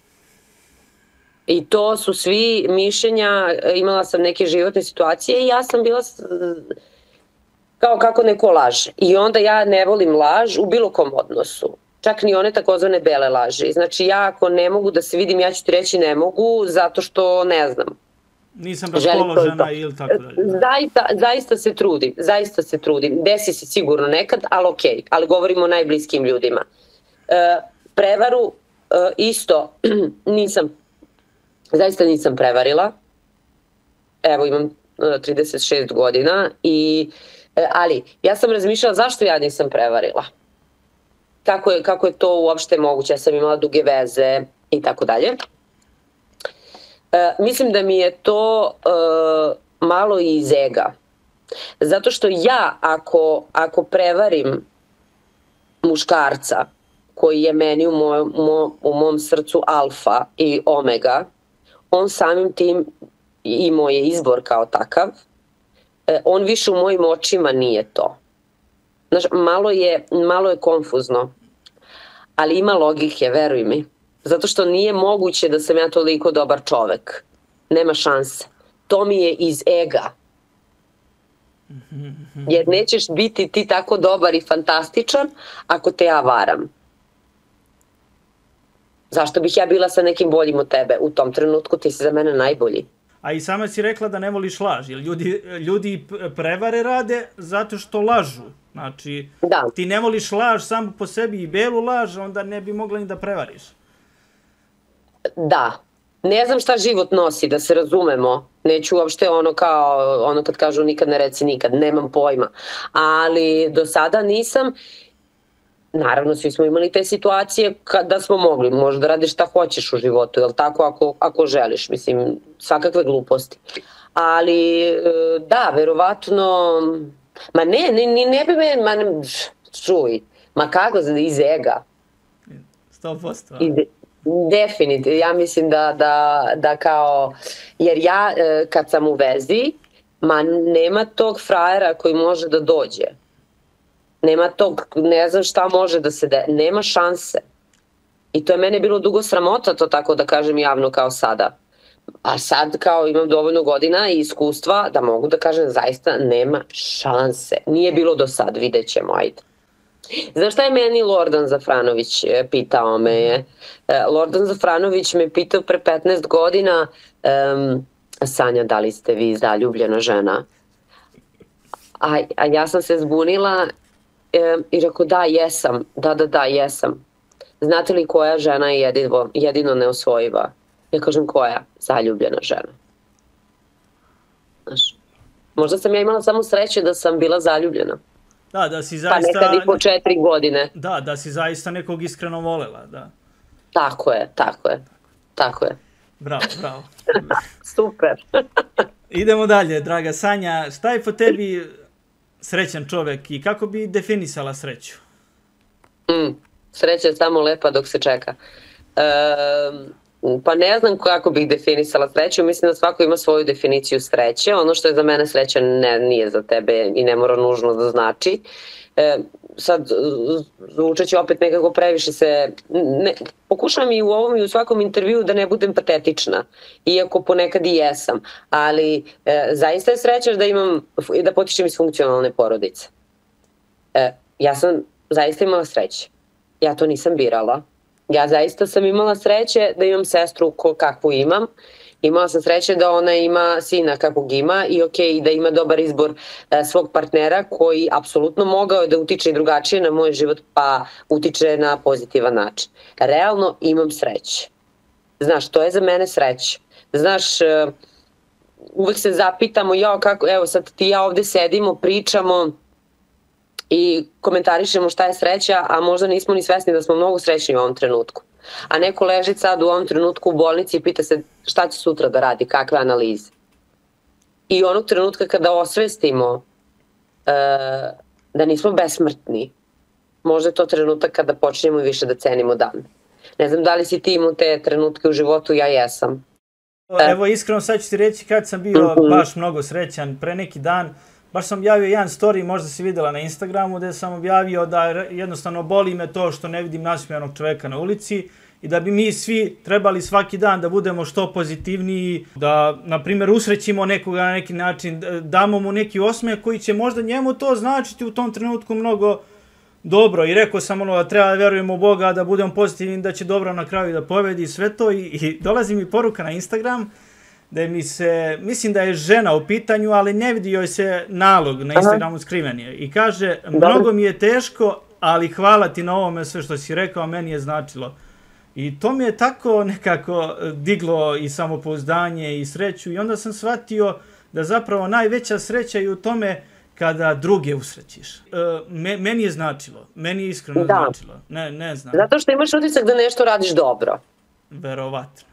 I to su svi mišljenja, imala sam neke životne situacije i ja sam bila kao kako neko laže. I onda ja ne volim laž u bilo kom odnosu. čak ni one takozvane bele laži. Znači ja ako ne mogu da se vidim, ja ću ti reći ne mogu, zato što ne znam. Nisam raspoložena ili tako dalje. Zaista, zaista se trudim, zaista se trudim. Desi se sigurno nekad, ali okej, okay. Ali govorimo o najbliskim ljudima. E, prevaru e, isto nisam, zaista nisam prevarila. Evo imam e, trideset šest godina, i, e, ali ja sam razmišljala zašto ja nisam prevarila. Kako je, kako je to uopšte moguće, ja sam imala duge veze i tako dalje. Uh, mislim da mi je to uh, malo iz ega. Zato što ja ako, ako prevarim muškarca koji je meni u, moj, mo, u mom srcu alfa i omega, on samim tim imao je izbor kao takav, uh, on više u mojim očima nije to. Znaš, malo je, malo je konfuzno, ali ima logike, veruj mi. Zato što nije moguće da sam ja toliko dobar čovek. Nema šanse. To mi je iz ega. Jer nećeš biti ti tako dobar i fantastičan ako te ja varam. Zašto bih ja bila sa nekim boljim od tebe? U tom trenutku ti si za mene najbolji. A i sama si rekla da ne voliš laž. Jer ljudi, ljudi prevare rade zato što lažu. Znači, da. Ti ne voliš laž samo po sebi i belu laž, onda ne bi mogla ni da prevariš. Da, ne znam šta život nosi, da se razumemo, neću uopšte ono kao, ono kad kažu nikad ne reci nikad, nemam pojma, ali do sada nisam, naravno svi smo imali te situacije kada smo mogli, možda radiš šta hoćeš u životu, jel tako, ako, ako želiš, mislim, svakakve gluposti, ali da, verovatno, ma ne, ne, ne, ne bi me, ma ne, čuj, ma kako, iz ega. sto posto. Definitivno, ja mislim da, da, da kao, jer ja kad sam u vezi, ma nema tog frajera koji može da dođe. Nema tog, ne znam šta može da se de, nema šanse. I to je mene bilo dugo sramota, to tako da kažem javno kao sada. A sad kao imam dovoljno godina i iskustva da mogu da kažem zaista nema šanse. Nije bilo do sad, vidjet ćemo, ajde. Znaš šta je meni Lordan Zafranović pitao me je? Lordan Zafranović me pitao pre petnaest godina, um, Sanja, da li ste vi zaljubljena žena? A, a ja sam se zbunila um, i rekao da, jesam, da, da, da, jesam. Znate li koja žena je jedino, jedino neosvojiva? Ja kažem koja? Zaljubljena žena. Znaš, možda sam ja imala samo sreće da sam bila zaljubljena. Da, da si zaista... Pa nekad i po četiri godine. Da, da si zaista nekog iskreno volela, da. Tako je, tako je, tako je. Bravo, bravo. Super. Idemo dalje, draga Sanja. Šta je po tebi srećan čovek i kako bi definisala sreću? Mm, sreća je samo lepa dok se čeka. E, pa ne znam kako bih definisala sreću, mislim da svako ima svoju definiciju sreće. Ono što je za mene sreća ne, nije za tebe i ne mora nužno da znači. E, sad zvučeći opet nekako previše se, ne, pokušam i u ovom i u svakom intervju da ne budem patetična, iako ponekad i jesam, ali e, zaista je sreća da imam, da potičem iz funkcionalne porodice. E, ja sam zaista imala sreće, ja to nisam birala. Ja zaista sam imala sreće da imam sestru kakvu imam, imala sam sreće da ona ima sina kakvog ima i ok, da ima dobar izbor e, svog partnera koji apsolutno mogao da utiče i drugačije na moj život, pa utiče na pozitivan način. Realno imam sreće. Znaš, to je za mene sreća. Znaš, e, uvek se zapitamo, jao, kako, evo sad ti ja ovde sedimo, pričamo i komentarišemo šta je sreća, a možda nismo ni svesni da smo mnogo srećni u ovom trenutku. A neko leži sad u ovom trenutku u bolnici i pita se šta će sutra da radi, kakve analize. I onog trenutka kada osvestimo uh, da nismo besmrtni, možda je to trenutak kada počinjemo i više da cenimo dan. Ne znam da li si ti imao te trenutke u životu, ja jesam. Evo iskreno sad ću ti reći kad sam bio baš mnogo srećan, pre neki dan, baš sam objavio jedan story, možda si videla na Instagramu, gde sam objavio da jednostavno boli me to što ne vidim nasmijanog čoveka na ulici i da bi mi svi trebali svaki dan da budemo što pozitivniji, da, na primjer, usrećimo nekoga na neki način, damo mu neki osmeh koji će možda njemu to značiti u tom trenutku mnogo, dobro i rekao sam ono da treba da verujemo u Boga, da budemo pozitivni, da će dobro na kraju da pobedi sve to i, i dolazi mi poruka na Instagram da mi se, mislim da je žena u pitanju, ali ne vidi joj se nalog na Instagramu skriven je i kaže, mnogo mi je teško, ali hvala ti na ovome sve što si rekao, meni je značilo. I to mi je tako nekako diglo i samopouzdanje i sreću i onda sam shvatio da zapravo najveća sreća je u tome kada druge usrećiš. E, me, meni je značilo, meni je iskreno da. značilo. Ne, ne znam. Zato što imaš utisak da nešto radiš dobro. Verovatno.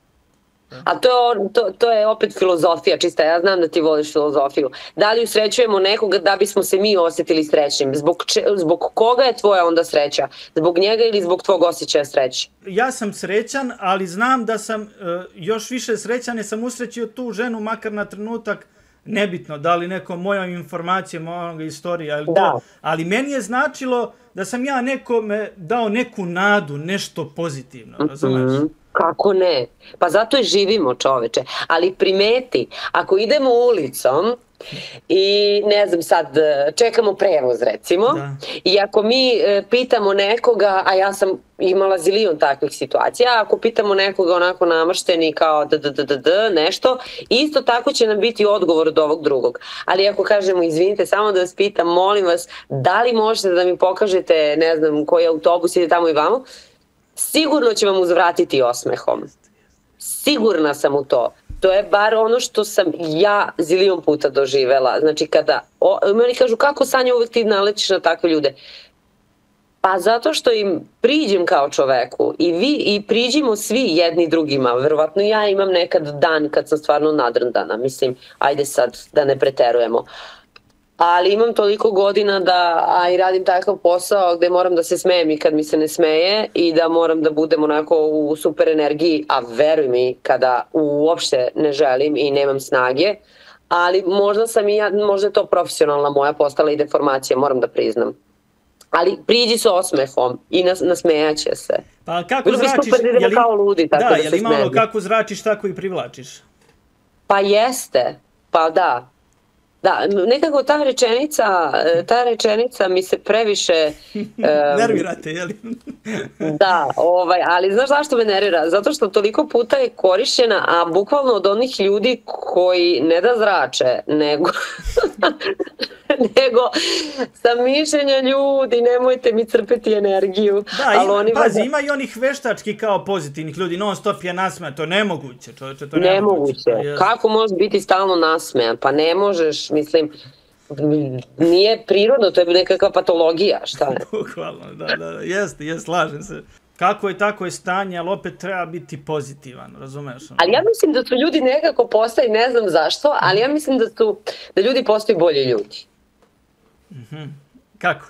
A to, to, to je opet filozofija čista, ja znam da ti voliš filozofiju. Da li usrećujemo nekoga da bismo se mi osjetili srećnim? Zbog, če, zbog koga je tvoja onda sreća? Zbog njega ili zbog tvog osjećaja sreće? Ja sam srećan, ali znam da sam uh, još više srećan jer sam usrećio tu ženu makar na trenutak, nebitno da li nekom mojom informacijom, onoga istorija ili to, ali meni je značilo da sam ja nekome dao neku nadu, nešto pozitivno, razumeš? Mm-hmm. Kako ne? Pa zato i živimo, čoveče. Ali primeti, ako idemo ulicom i ne znam sad, čekamo prevoz recimo, da. I ako mi pitamo nekoga, a ja sam imala zilion takvih situacija, ako pitamo nekoga onako namršteni kao d, d, d, d, d, nešto, isto tako će nam biti odgovor od ovog drugog. Ali ako kažemo, izvinite, samo da vas pitam, molim vas, da li možete da mi pokažete, ne znam, koji autobus ide tamo i vamo, sigurno će vam uzvratiti osmehom. Sigurna sam u to. To je bar ono što sam ja zilion puta doživela. Znači kada, o, meni kažu kako Sanja uvek ti nalećiš na takve ljude. Pa zato što im priđem kao čoveku i vi i priđimo svi jedni drugima. Verovatno ja imam nekad dan kad sam stvarno nadrndana. Mislim, ajde sad da ne preterujemo. Ali imam toliko godina da a i radim takav posao gde moram da se smejem i kad mi se ne smeje i da moram da budem onako u super energiji, a veruj mi kada uopšte ne želim i nemam snage, ali možda sam i ja, možda je to profesionalna moja postala i deformacija, moram da priznam. Ali priđi s osmehom i nas, nasmejaće se. Pa kako Bilo zračiš? Super, da idemo kao ludi, tako da, da je li malo kako zračiš, tako i privlačiš? Pa jeste, pa da. Da, nekako ta rečenica, ta rečenica mi se previše... Um, Nervirate, jeli? Da, ovaj, ali znaš zašto me nervira? Zato što toliko puta je korišćena, a bukvalno od onih ljudi koji ne da zrače, nego... nego sa mišljenja ljudi, nemojte mi crpeti energiju. Da, ali oni pazi, vada... ima i onih veštački kao pozitivnih ljudi, non stop je nasmejan, to je nemoguće, čovječe, to je nemoguće. Nemoguće, kako možeš biti stalno nasmejan? Pa ne možeš, mislim, nije prirodno, to je nekakva patologija, šta je? Bukvalno, da, da, jeste, jeste, slažem se. Kako je tako je stanje, ali opet treba biti pozitivan, razumeš? Ali ja mislim da su ljudi nekako postali, ne znam zašto, ali ja mislim da su, da ljudi postaju bolji ljudi. Mm-hmm. Kako?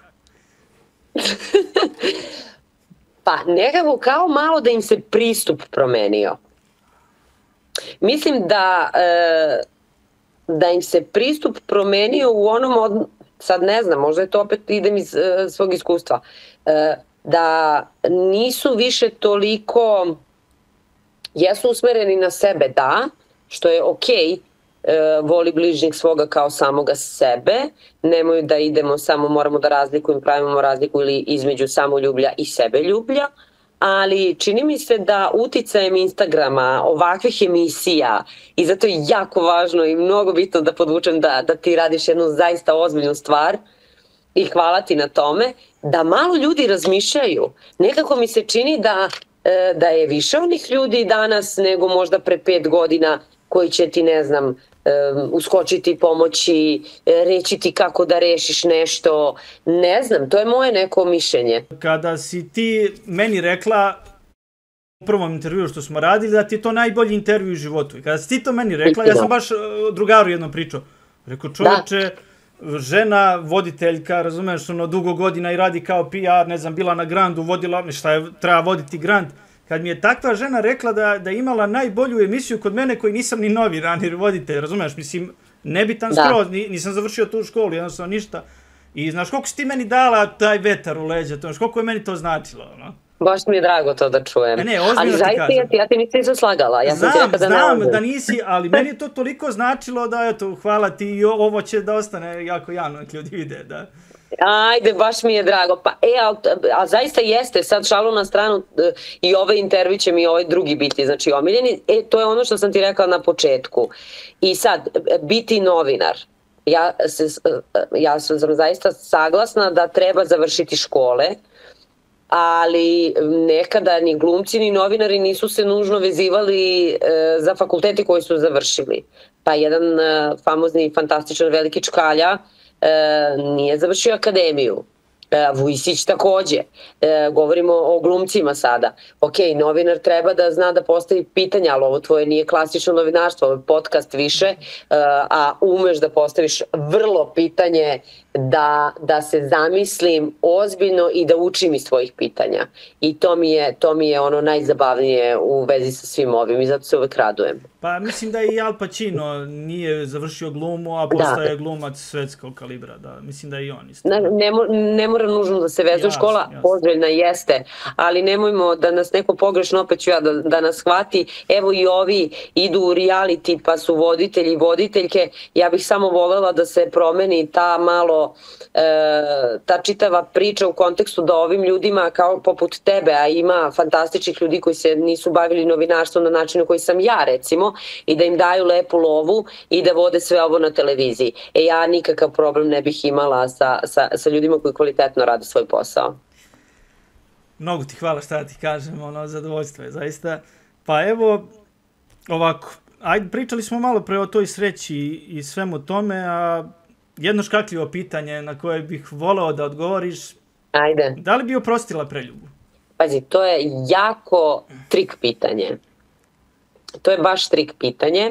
Pa nekako kao malo da im se pristup promenio. Mislim da, e, da im se pristup promenio u onom, od, sad ne znam, možda je to opet idem iz e, svog iskustva, e, da nisu više toliko, jesu usmereni na sebe, da, što je okej, e, voli bližnjeg svoga kao samoga sebe, nemoj da idemo samo, moramo da razlikujemo, pravimo razliku ili između samoljublja i sebeljublja, ali čini mi se da uticajem Instagrama, ovakvih emisija, i zato je jako važno i mnogo bitno da podvučem da, da ti radiš jednu zaista ozbiljnu stvar i hvala ti na tome, da malo ljudi razmišljaju. Nekako mi se čini da, da je više onih ljudi danas nego možda pre pet godina koji će ti, ne znam, uskočiti, pomoći, reći ti kako da rešiš nešto. Ne znam, to je moje neko mišljenje. Kada si ti meni rekla u prvom intervju što smo radili da ti je to najbolji intervju u životu. I kada si ti to meni rekla, ja sam baš drugaru jednom pričao. Rekao, čovječe, da. Žena, voditeljka, razumeš, ono, dugo godina i radi kao P R, ne znam, bila na Grandu, vodila, šta je, treba voditi Grand. Kad mi je takva žena rekla da, da imala najbolju emisiju kod mene koji nisam ni novinar, ni voditelj, razumeš, mislim, nebitan skroz, nisam završio tu školu, jednostavno ništa. I znaš koliko si ti meni dala taj vetar u leđa, znaš koliko je meni to značilo, no? Baš mi je drago to da čujem. E ne, ozbiljno ali ti zaista kažem. Ja, ja ti nisam isto slagala. Ja znam, sam ti rekla da znam ne da nisi, ali meni je to toliko značilo da, eto, hvala ti i ovo će da ostane jako javno, nek ljudi vide, da. Ajde, baš mi je drago. Pa, e, a, a zaista jeste, sad šalu na stranu, i ovaj intervju će mi ovaj drugi biti, znači omiljeni. E, to je ono što sam ti rekla na početku. I sad, biti novinar. Ja, se, ja sam zaista saglasna da treba završiti škole, ali nekada ni glumci ni novinari nisu se nužno vezivali e, za fakultete koji su završili. Pa jedan e, famozni i fantastičan veliki Čkalja e, nije završio akademiju. E, Vujsić takođe. E, govorimo o glumcima sada. Ok, novinar treba da zna da postavi pitanja, ali ovo tvoje nije klasično novinarstvo, ovo je podcast više, e, a umeš da postaviš vrlo pitanje da, da se zamislim ozbiljno i da učim iz tvojih pitanja. I to mi je, to mi je ono najzabavnije u vezi sa svim ovim i zato se uvek radujem. Pa mislim da i Al Pacino nije završio glumu, a postaje da. glumac svetskog kalibra. Da. Mislim da i on isto. Ne, ne, ne mora nužno da se vezuje škola, jasno. Poželjna jeste, ali nemojmo da nas neko pogrešno, opet ću ja da, da nas shvati, evo i ovi idu u reality pa su voditelji i voditeljke, ja bih samo volela da se promeni ta malo ta čitava priča u kontekstu da ovim ljudima kao poput tebe, a ima fantastičnih ljudi koji se nisu bavili novinarstvom na način na koji sam ja recimo, i da im daju lepu lovu i da vode sve ovo na televiziji. E ja nikakav problem ne bih imala sa, sa, sa ljudima koji kvalitetno rade svoj posao. Mnogo ti hvala šta ti kažem, ono, zadovoljstvo je zaista. Pa evo, ovako, ajde, pričali smo malo pre o toj sreći i svemu tome, a jedno škakljivo pitanje na koje bih voleo da odgovoriš. Ajde. Da li bi oprostila preljubu? Pazi, to je jako trik pitanje. To je baš trik pitanje.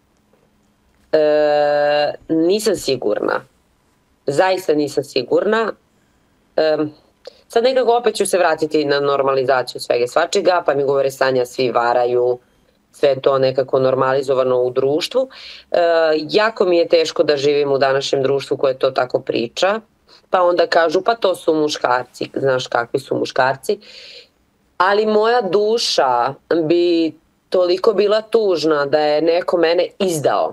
E, nisam sigurna. Zaista nisam sigurna. E, sad nekako opet ću se vratiti na normalizaciju svega i svačega, pa mi govore Sanja, svi varaju, sve to nekako normalizovano u društvu. E, jako mi je teško da živim u današnjem društvu koje to tako priča, pa onda kažu pa to su muškarci, znaš kakvi su muškarci, ali moja duša bi toliko bila tužna da je neko mene izdao.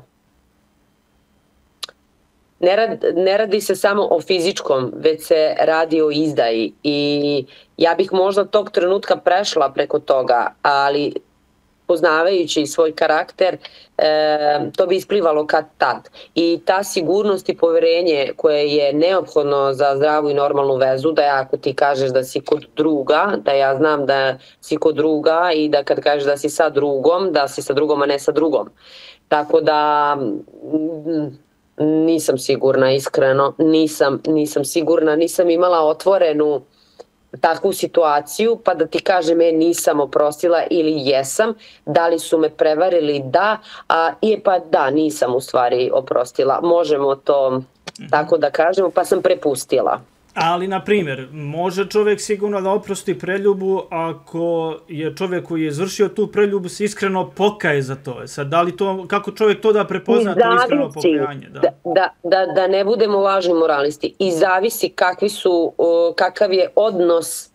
Ne radi, ne radi se samo o fizičkom, već se radi o izdaji i ja bih možda tog trenutka prešla preko toga, ali poznavajući svoj karakter, e, to bi isplivalo kad tad. I ta sigurnost i poverenje koje je neophodno za zdravu i normalnu vezu, da ja, ako ti kažeš da si kod druga, da ja znam da si kod druga i da kad kažeš da si sa drugom, da si sa drugom, a ne sa drugom. Tako da nisam sigurna, iskreno, nisam, nisam sigurna, nisam imala otvorenu takvu situaciju, pa da ti kažem e, nisam oprostila ili jesam, da li su me prevarili, da, a je pa da, nisam u stvari oprostila. Možemo to mm-hmm. tako da kažemo, pa sam prepustila. Ali, na primjer, može čovjek sigurno da oprosti preljubu ako je čovjek koji je izvršio tu preljubu se iskreno pokaje za to. Sad, da li to, kako čovjek to da prepozna, to iskreno pokajanje? Da. Da, da, da ne budemo lažni moralisti. I zavisi kakvi su, kakav je odnos e,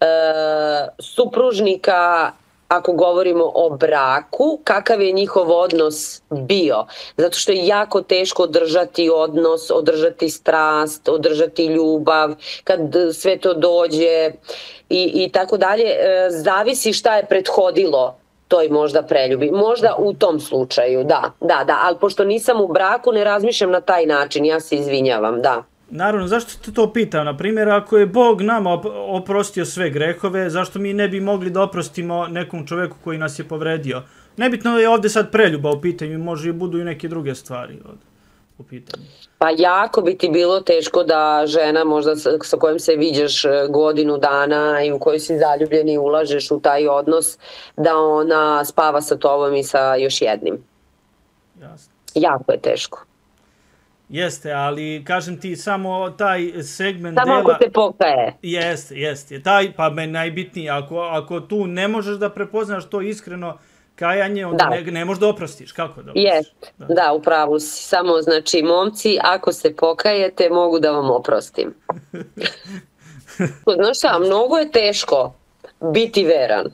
supružnika, ako govorimo o braku, kakav je njihov odnos bio. Zato što je jako teško održati odnos, održati strast, održati ljubav, kad sve to dođe i, i tako dalje. Zavisi šta je prethodilo toj možda preljubi. Možda u tom slučaju, da, da, da. Ali pošto nisam u braku, ne razmišljam na taj način, ja se izvinjavam, da. Naravno, zašto te to pitam? Na primjer, ako je Bog nama oprostio sve grehove, zašto mi ne bi mogli da oprostimo nekom čoveku koji nas je povredio? Nebitno je ovdje sad preljuba u pitanju, može i budu i neke druge stvari u pitanju. Pa jako bi ti bilo teško da žena možda sa kojom se viđaš godinu dana i u kojoj si zaljubljen i ulažeš u taj odnos, da ona spava sa tobom i sa još jednim. Jasno. Jako je teško. Jeste, ali kažem ti, samo taj segment samo dela... Samo ako se pokaje. Jeste, jeste. Taj, pa meni najbitnije, ako, ako tu ne možeš da prepoznaš to iskreno kajanje, onda ne, ne možeš da oprostiš. Kako da oprostiš? Jeste, da. da, upravo si. Samo, znači, momci, ako se pokajete, mogu da vam oprostim. Znaš šta, mnogo je teško biti veran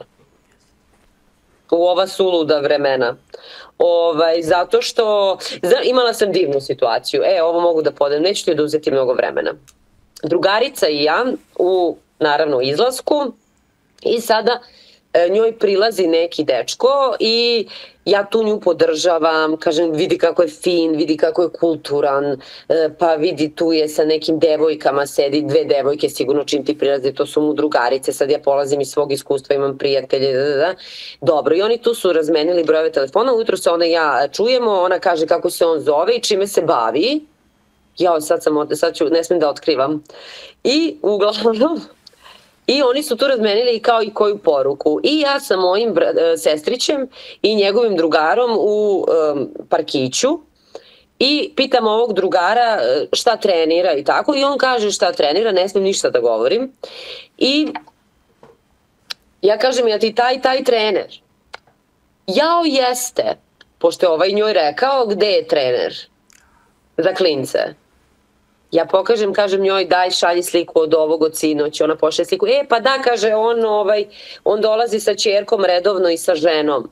u ova suluda vremena. Ovaj, zato što zna, imala sam divnu situaciju. E, ovo mogu da podem, neću ti oduzeti mnogo vremena. drugarica i ja u, naravno, izlasku i sada njoj prilazi neki dečko i ja tu nju podržavam, kažem vidi kako je fin, vidi kako je kulturan, pa vidi tu je sa nekim devojkama, sedi dve devojke, sigurno čim ti prilazi, to su mu drugarice, sad ja polazim iz svog iskustva, imam prijatelje, da, da, da. Dobro, i oni tu su razmenili brojeve telefona, ujutro se ona i ja čujemo, ona kaže kako se on zove i čime se bavi, ja sad, sam, sad ću, ne smijem da otkrivam, i uglavnom, i oni su tu razmenili kao i koju poruku. I ja sa mojim sestrićem i njegovim drugarom u um, parkiću i pitam ovog drugara šta trenira i tako. I on kaže šta trenira, ne smijem ništa da govorim. I ja kažem, ja ti taj taj trener? Jao, jeste. Pošto je ovaj njoj rekao gde je trener za klince. Ja pokažem, kažem njoj daj šalji sliku od ovog od sinoć, ona pošle sliku, e pa da, kaže on, ovaj, on dolazi sa ćerkom redovno i sa ženom.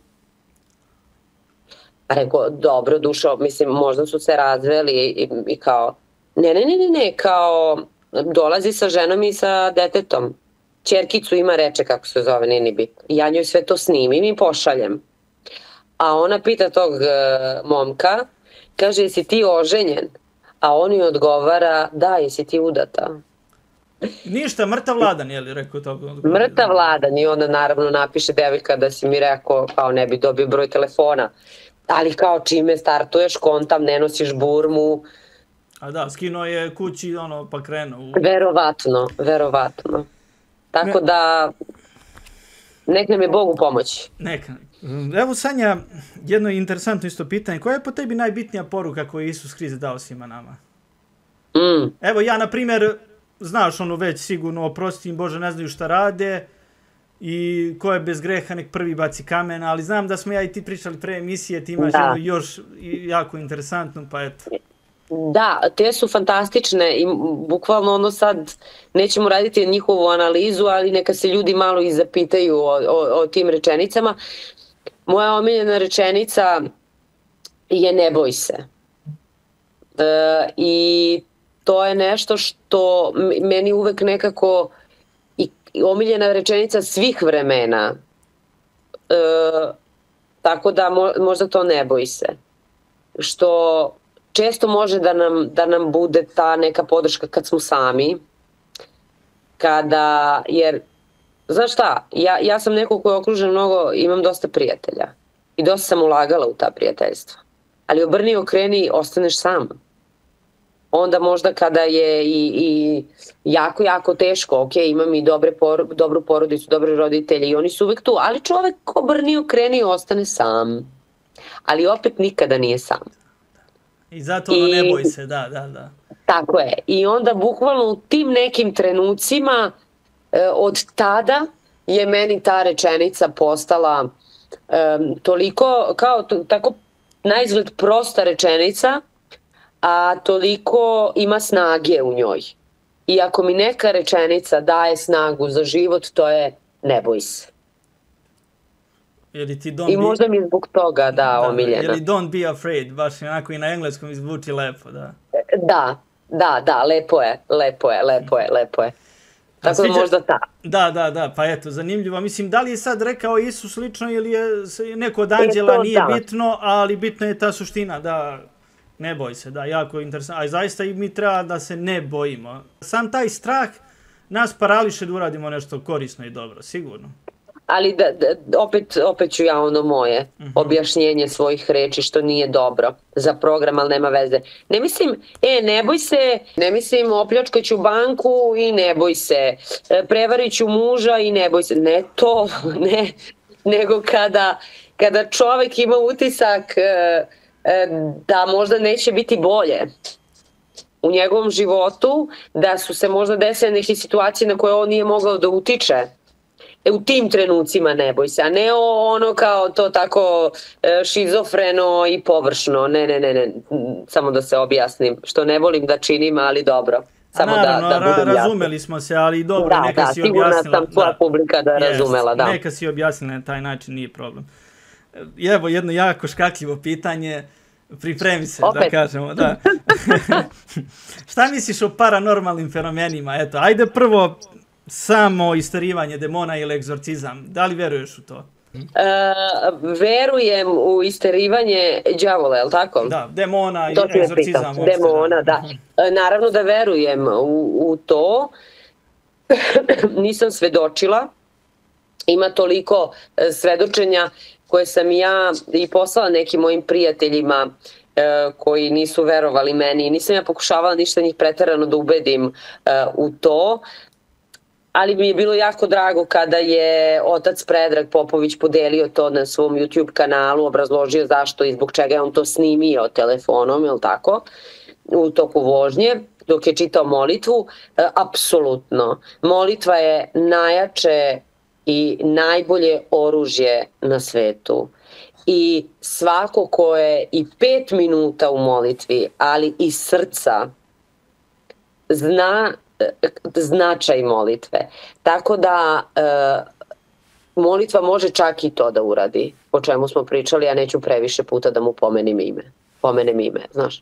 Rekao, dobro dušo, mislim možda su se razveli i, i kao, ne, ne, ne, ne, ne, kao dolazi sa ženom i sa detetom. Ćerkicu ima, reče kako se zove, nije ni bitno. Ja njoj sve to snimim i pošaljem. A ona pita tog uh, momka, kaže, jesi ti oženjen? A on joj odgovara, da, jesi ti udata? Ništa, mrtav Vladan, je li rekao to? Mrtav Vladan i onda naravno napiše devojka da si mi rekao, kao ne bi dobio broj telefona. Ali kao čime startuješ kontam, ne nosiš burmu. A da, skinuo je kući, ono, pa krenuo. U... Verovatno, verovatno. Tako ne... da, nek nam je Bog u pomoći. Neka. Evo, Sanja, jedno interesantno isto pitanje. Koja je po tebi najbitnija poruka koju je Isus Hrist dao svima nama? Mm. Evo, ja, na primjer, znaš ono već sigurno, oprosti im Bože, ne znaju šta rade i ko je bez greha nek prvi baci kamen, ali znam da smo ja i ti pričali pre emisije, ti imaš jedno još jako interesantno, pa eto. Da, te su fantastične i bukvalno ono sad nećemo raditi njihovu analizu, ali neka se ljudi malo i zapitaju o, o, o tim rečenicama. Moja omiljena rečenica je ne boj se. E, I to je nešto što meni uvek nekako i omiljena rečenica svih vremena. E, tako da mo, možda to ne boj se. Što često može da nam, da nam bude ta neka podrška kad smo sami. Kada, jer, znaš šta, ja, ja sam neko koji je okružen mnogo, imam dosta prijatelja. I dosta sam ulagala u ta prijateljstva. Ali obrni, okreni, ostaneš sam. Onda možda kada je i, i jako, jako teško, ok, imam i dobre por, dobru porodicu, dobre roditelje i oni su uvek tu, ali čovek obrni, okreni, ostane sam. Ali opet nikada nije sam. I zato ono ne boj se, da, da, da. Tako je. I onda bukvalno u tim nekim trenucima e, od tada je meni ta rečenica postala e, toliko, kao to, tako naizgled prosta rečenica, a toliko ima snage u njoj. I ako mi neka rečenica daje snagu za život, to je ne boj se. Ti don't I možda mi je zbog toga, da, da omiljena. Ili don't be afraid, baš onako i na engleskom izvuči lepo, da. Da, da, da, lepo je, lepo je, lepo je, lepo je. Tako da možda ta. Da, da, da, pa eto, zanimljivo. Mislim, da li je sad rekao Isus lično ili je neko od anđela, nije bitno, ali bitna je ta suština, da ne boj se, da, jako interesantno. A zaista i mi treba da se ne bojimo. Sam taj strah nas parališe da uradimo nešto korisno i dobro, sigurno. Ali da, da, opet, opet ću ja ono moje uh-huh. objašnjenje svojih reči što nije dobro za program, ali nema veze. Ne mislim, e, ne boj se, ne mislim opljačkaću banku i ne boj se, prevarit ću muža i ne boj se. Ne to, ne, nego kada, kada čovek ima utisak e, e, da možda neće biti bolje u njegovom životu, da su se možda desile neke situacije na koje on nije mogao da utiče. E, u tim trenucima ne boj se, a ne ono kao to tako e, šizofreno i površno. Ne, ne, ne, ne, samo da se objasnim, što ne volim da činim, ali dobro. Samo a naravno, da, da budem ra razumeli smo se, ali dobro, da, neka da, si objasnila. Da, sigurno sam tvoja da. publika da yes, razumela, da. Neka si objasnila na taj način, nije problem. I evo jedno jako škakljivo pitanje. Pripremi se, Opet. da kažemo, da. Šta misliš o paranormalnim fenomenima? Eto, ajde prvo samo isterivanje demona ili egzorcizam. Da li veruješ u to? E, verujem u isterivanje đavola, je li tako? Da, demona i To si me egzorcizam. pitao. uopšte, Demona, da. E, naravno da verujem u, u to. Nisam svedočila. Ima toliko e, svedočenja koje sam ja i poslala nekim mojim prijateljima e, koji nisu verovali meni. Nisam ja pokušavala ništa njih preterano da ubedim e, u to. Ali mi je bilo jako drago kada je otac Predrag Popović podelio to na svom YouTube kanalu, obrazložio zašto i zbog čega je on to snimio telefonom, je li tako, u toku vožnje, dok je čitao molitvu. E, apsolutno. Molitva je najjače i najbolje oružje na svetu. I svako ko je i pet minuta u molitvi, ali i srca, zna značaj molitve. Tako da e, molitva može čak i to da uradi, o čemu smo pričali, ja neću previše puta da mu pomenem ime. Pomenem ime, znaš.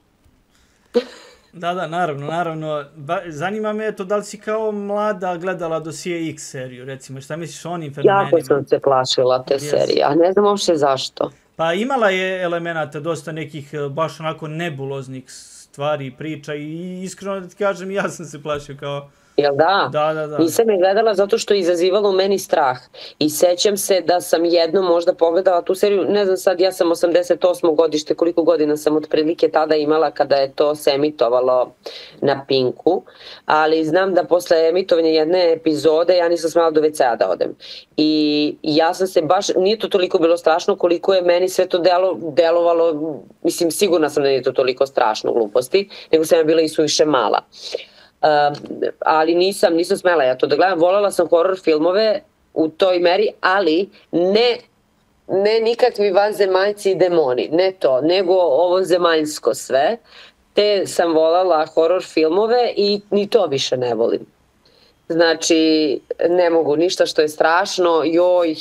Da, da, naravno, naravno. Ba, zanima me to da li si kao mlada gledala Dosije X seriju, recimo, šta misliš o onim fenomenima? Jako sam se plašila te yes. serije, a ne znam uopšte zašto. Pa imala je elemenata, dosta nekih baš onako nebuloznih stvari, priča i iskreno da ti kažem, ja sam se plašio kao... Jel da? Da, da, da. Nisam je gledala zato što je izazivalo u meni strah. I sećam se da sam jednom možda pogledala tu seriju, ne znam sad, ja sam osamdeset osmo godište, koliko godina sam otprilike tada imala kada je to se emitovalo na Pinku, ali znam da posle emitovanja jedne epizode ja nisam smela do ve ce a da odem. I ja sam se baš, nije to toliko bilo strašno koliko je meni sve to delo, delovalo, mislim sigurna sam da nije to toliko strašno gluposti, nego sam ja bila i suviše mala. Uh, ali nisam, nisam smela ja to da gledam. Volela sam horor filmove u toj meri, ali ne, ne nikakvi vanzemaljci i demoni, ne to, nego ovo zemaljsko sve. Te sam volela horor filmove i ni to više ne volim. Znači, ne mogu ništa što je strašno, joj,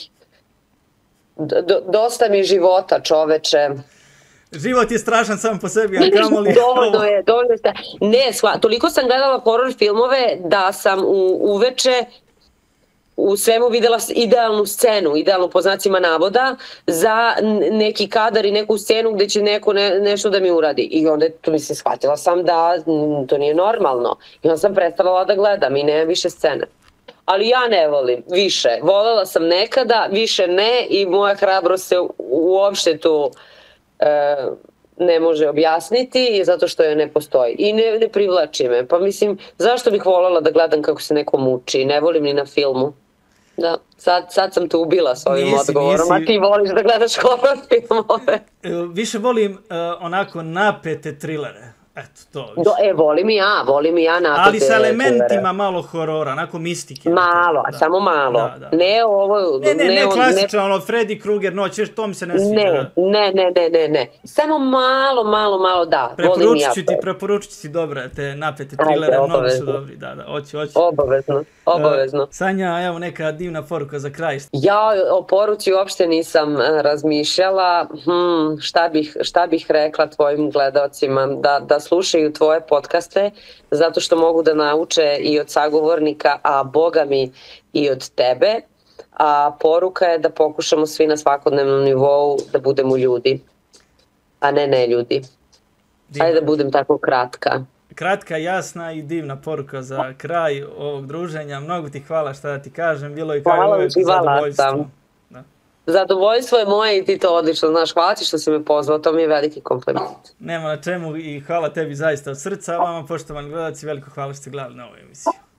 do, dosta mi života, čoveče. Život je strašan sam po sebi, a kamoli... Dovoljno je, dovoljno je. Ne, shva, toliko sam gledala horor filmove da sam u, uveče u svemu videla idealnu scenu, idealnu po znacima navoda, za neki kadar i neku scenu gde će neko ne, nešto da mi uradi. I onda tu mislim, shvatila sam da to nije normalno. I onda sam prestala da gledam i nema više scene. Ali ja ne volim više. Volela sam nekada, više ne i moja hrabrost se uopšte tu... E, ne može objasniti zato što joj ne postoji i ne, ne privlači me. Pa mislim, zašto bih voljela da gledam kako se neko muči? Ne volim ni na filmu. Da, sad, sad sam te ubila s ovim nisi, odgovorom, nisi. A ti voliš da gledaš horor filmove. Više volim uh, onako napete trilere. Eto, to. Do, e, volim i ja, volim i ja napete. Ali sa elementima trilere. Malo horora, onako mistike. Malo, da. Samo malo. Da, da. Ne ovo... Ne, ne, ne, ne klasično, ne, ono, Freddy Krueger, noć, to mi se ne sviđa. Ne, ne, ne, ne, ne. Samo malo, malo, malo, da. Preporučit ću ti, preporučit ću ti dobre, te napete trilere, Ajde, mnogo su dobri. Da, da, hoću, hoću. Obavezno, obavezno. Uh, Sanja, evo neka divna poruka za kraj. Ja o poruci uopšte nisam razmišljala. Hmm, šta bih, šta bih rekla tvojim gledaocima? Da, da slušaju tvoje podcaste, zato što mogu da nauče i od sagovornika, a boga mi i od tebe. A poruka je da pokušamo svi na svakodnevnom nivou da budemo ljudi, a ne ne ljudi. Divna. Ajde da budem tako kratka. Kratka, jasna i divna poruka za kraj ovog druženja. Mnogo ti hvala šta da ti kažem. Bilo je kao uvek zadovoljstvo. Da. Zadovoljstvo je moje i ti to odlično znaš. Hvala ti što si me pozvao, to mi je veliki kompliment. Nema na čemu i hvala tebi zaista od srca. A vama, poštovani gledalci, veliko hvala što ste gledali na ovoj emisiji.